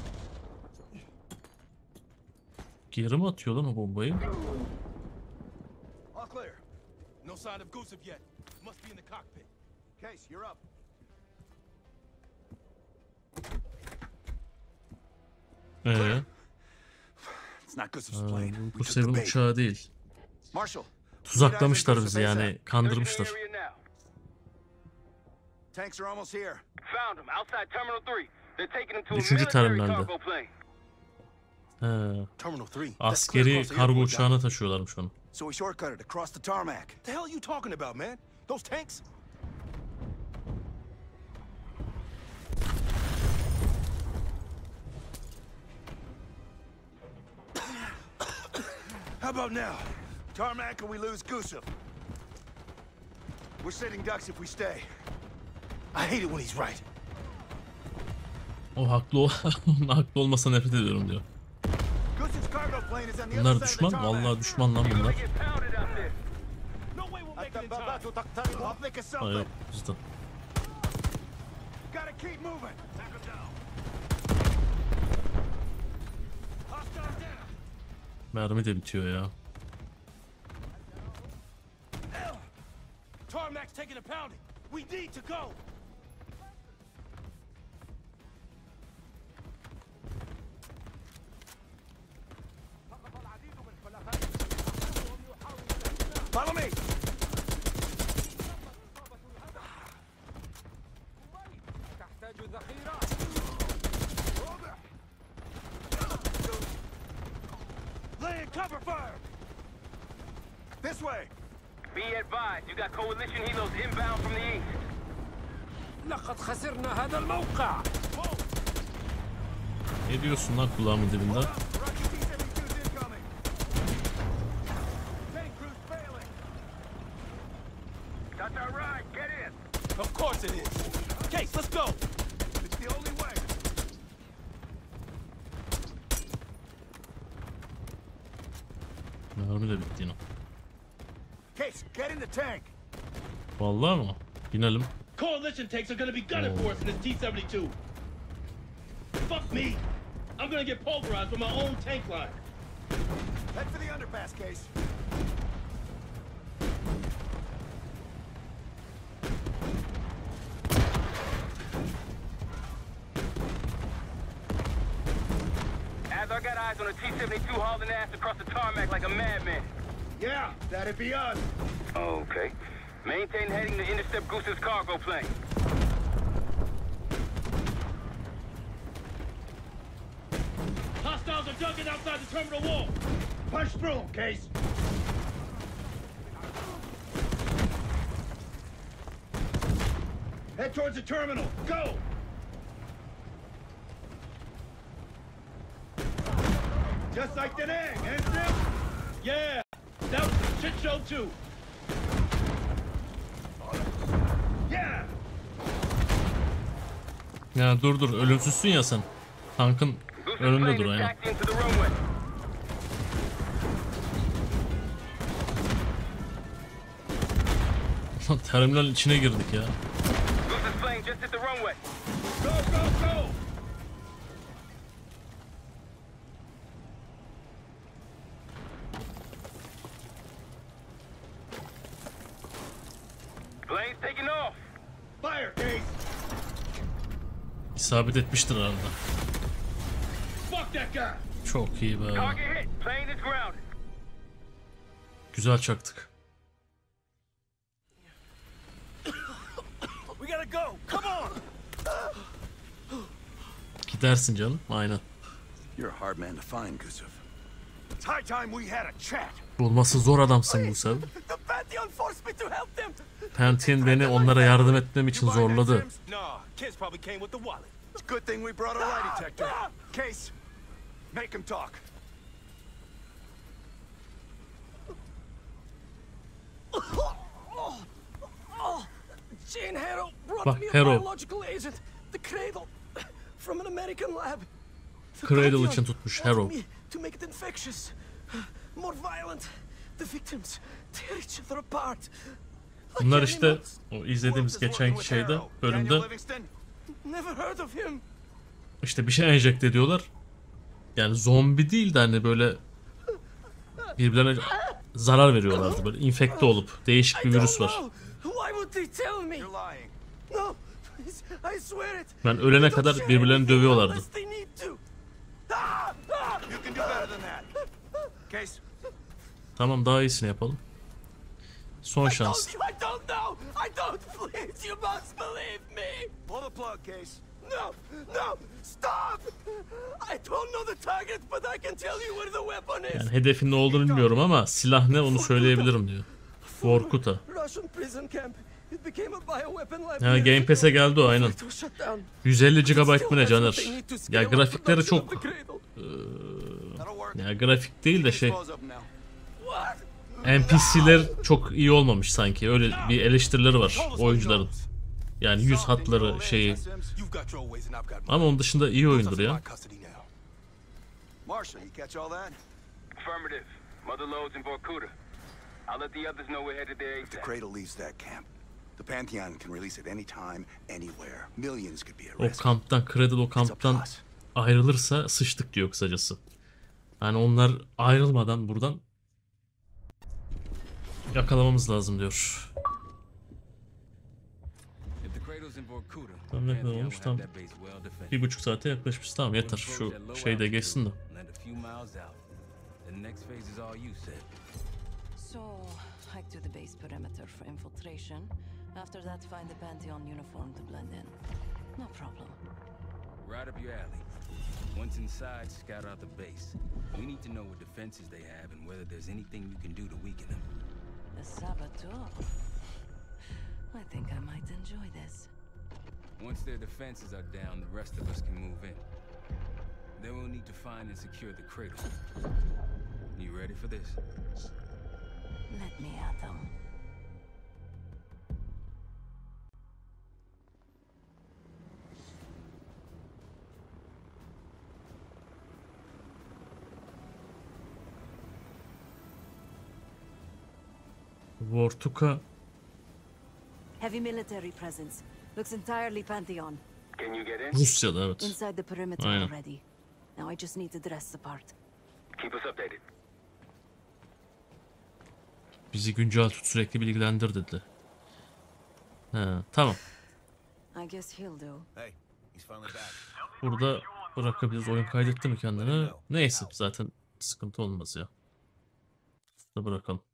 Geri mi atıyor lan o bombayı? sign of Gusev yet. Must be in the cockpit. Case, you're up. It's not Gusev's plane. Bu Gusev'in uçağı değil. Marshal. Tuzaklamışlar bizi yani, kandırmışlar. Tanks are almost here. Found them outside Terminal 3. They're taking them to a Üçüncü military terminalde. cargo plane. Terminal 3. Askeri kargo uçağına taşıyorlarmış onu. So we shortcutted across the tarmac. The hell are you talking about, man? Those tanks? How about now? Tarmac or we lose Gusev. We're sitting ducks if we stay. I hate it when he's right. O haklı haklı olmasa nefret ediyorum diyor. Gusev's cargo plane is on the Bunlar other side of the düşman, tarmac. vallahi düşman lan bunlar. No way we'll make it in time. I'll think of Ay something. yok, bizden. Gotta keep moving. Tack 'em down. Hostile down. Mermi de bitiyor ya. Tarmac's taking a pounding. We need to go. Follow me. Laying cover fire. This way. Be advised, you got coalition helos inbound from the east. لقد خسرنا هذا الموقع. Ne diyorsun lan kulağımın dibinde? Rocky T-72's incoming. Tank crew's failing. That's our ride. Get in. Of course it is. Case, let's go. It's the only way. Mermi de bitti yine. Case, get in the tank. Vallahi mı? Binelim. Coalition tanks are gonna be gunning for us in this T-72. Fuck me. I'm gonna get pulverized from my own tank line. Head for the underpass, Case. As I got eyes on a T-72 hauling ass across the tarmac like a madman. Yeah, that'd be us. Okay. Maintain heading to intercept Goose's cargo plane. Hostiles are ducking outside the terminal wall. Push through, Case. Head towards the terminal. Go! Just like today, Henry. Yeah, that was a shit show too. Yeah! Ya dur ölümsüzsün ya sen. Tankın önünde dur aynen. Tacked into the runway. Terminalin içine girdik ya. Goose's plane just hit the runway. Go, go, go! Plane's taking off. Fire, Case! İsabet etmiştir arada. Fuck that guy. Çok iyi be. Target hit. Plane is grounded. Güzel çaktık. We gotta go. Come on. Gidersin canım. Aynen. You're a hard man to find, Gusev. It's high time we had a chat. Bulması zor adamsın Gusev. The Pantheon forced me to help them. Pantheon beni onlara yardım etmem için zorladı. Nah, kids probably came with the wallet. It's a good thing we brought a lie detector. Case, make him talk. Jane Harrow brought Bak, me a Harrow. biological agent, the Cradle, from an American lab. The Cradle Pantheon için tutmuş wanted Harrow. me to make it infectious, more violent. The victims tear each other apart. Like Bunlar işte animals. o izlediğimiz geçenki şeyde bölümde Never heard of him. işte bir şey enjekte ediyorlar. Yani zombi değil de hani böyle birbirlerine zarar veriyorlardı. Böyle infekte olup değişik bir virüs var. Why would they tell me? You're lying. No, please, I swear it. Ben ölene kadar birbirlerini dövüyorlardı. They need to. You can do better than that. Case. Tamam, daha iyisini yapalım. Son şans. I don't know. I don't. Please, you must believe me. Pull the plug, Case. No, no, stop. I don't know the target, but I can tell you where the weapon is. Yani hedefin ne olduğunu bilmiyorum ama silah ne onu söyleyebilirim diyor. Vorkuta. Russian prison camp. It became a bioweapon lab. Ya Game Pass'e geldi o aynen. 150 GB mı ne Caner? Ya grafikleri çok ya grafik değil de şey, NPC'ler çok iyi olmamış sanki. Öyle bir eleştirileri var oyuncuların. Yani yüz hatları şeyi. Ama onun dışında iyi oyundur ya. Marshall, you catch all that? Affirmative. Mother loads in Vorkuta. I'll let the others know we're headed there ASAP. The Cradle leaves that camp. The Pantheon can release it anytime, anywhere. Millions could be at O risk. kamptan, Cradle o kamptan ayrılırsa sıçtık diyor kısacası. Yani onlar ayrılmadan buradan yakalamamız lazım diyor. Tam ne kadar olmuş? Tam 1,5 saate yaklaşmış. Tamam yeter. Şu şey de geçsin de. So, hike to the base perimeter for infiltration. After that, find the Pantheon uniform to blend in. No problem. Right up your alley. Once inside, scout out the base. We need to know what defenses they have and whether there's anything you can do to weaken them. The saboteur. I think I might enjoy this. Once their defenses are down, the rest of us can move in. Then we'll need to find and secure the cradle. You ready for this? Let me at them. Vorkuta Heavy military presence. Looks entirely Pantheon. Can you get in? Rusya'da evet. Inside the perimeter Aynen. already. Now I just need to dress the part. Keep us updated. Bizi güncel tut, sürekli bilgilendir dedi. He, tamam. I guess he'll do. Hey, he's finally back. Burada bırakabiliriz. Oyun kaydetti mi kendine? Neyse zaten sıkıntı olmaz ya. Burada bırakalım.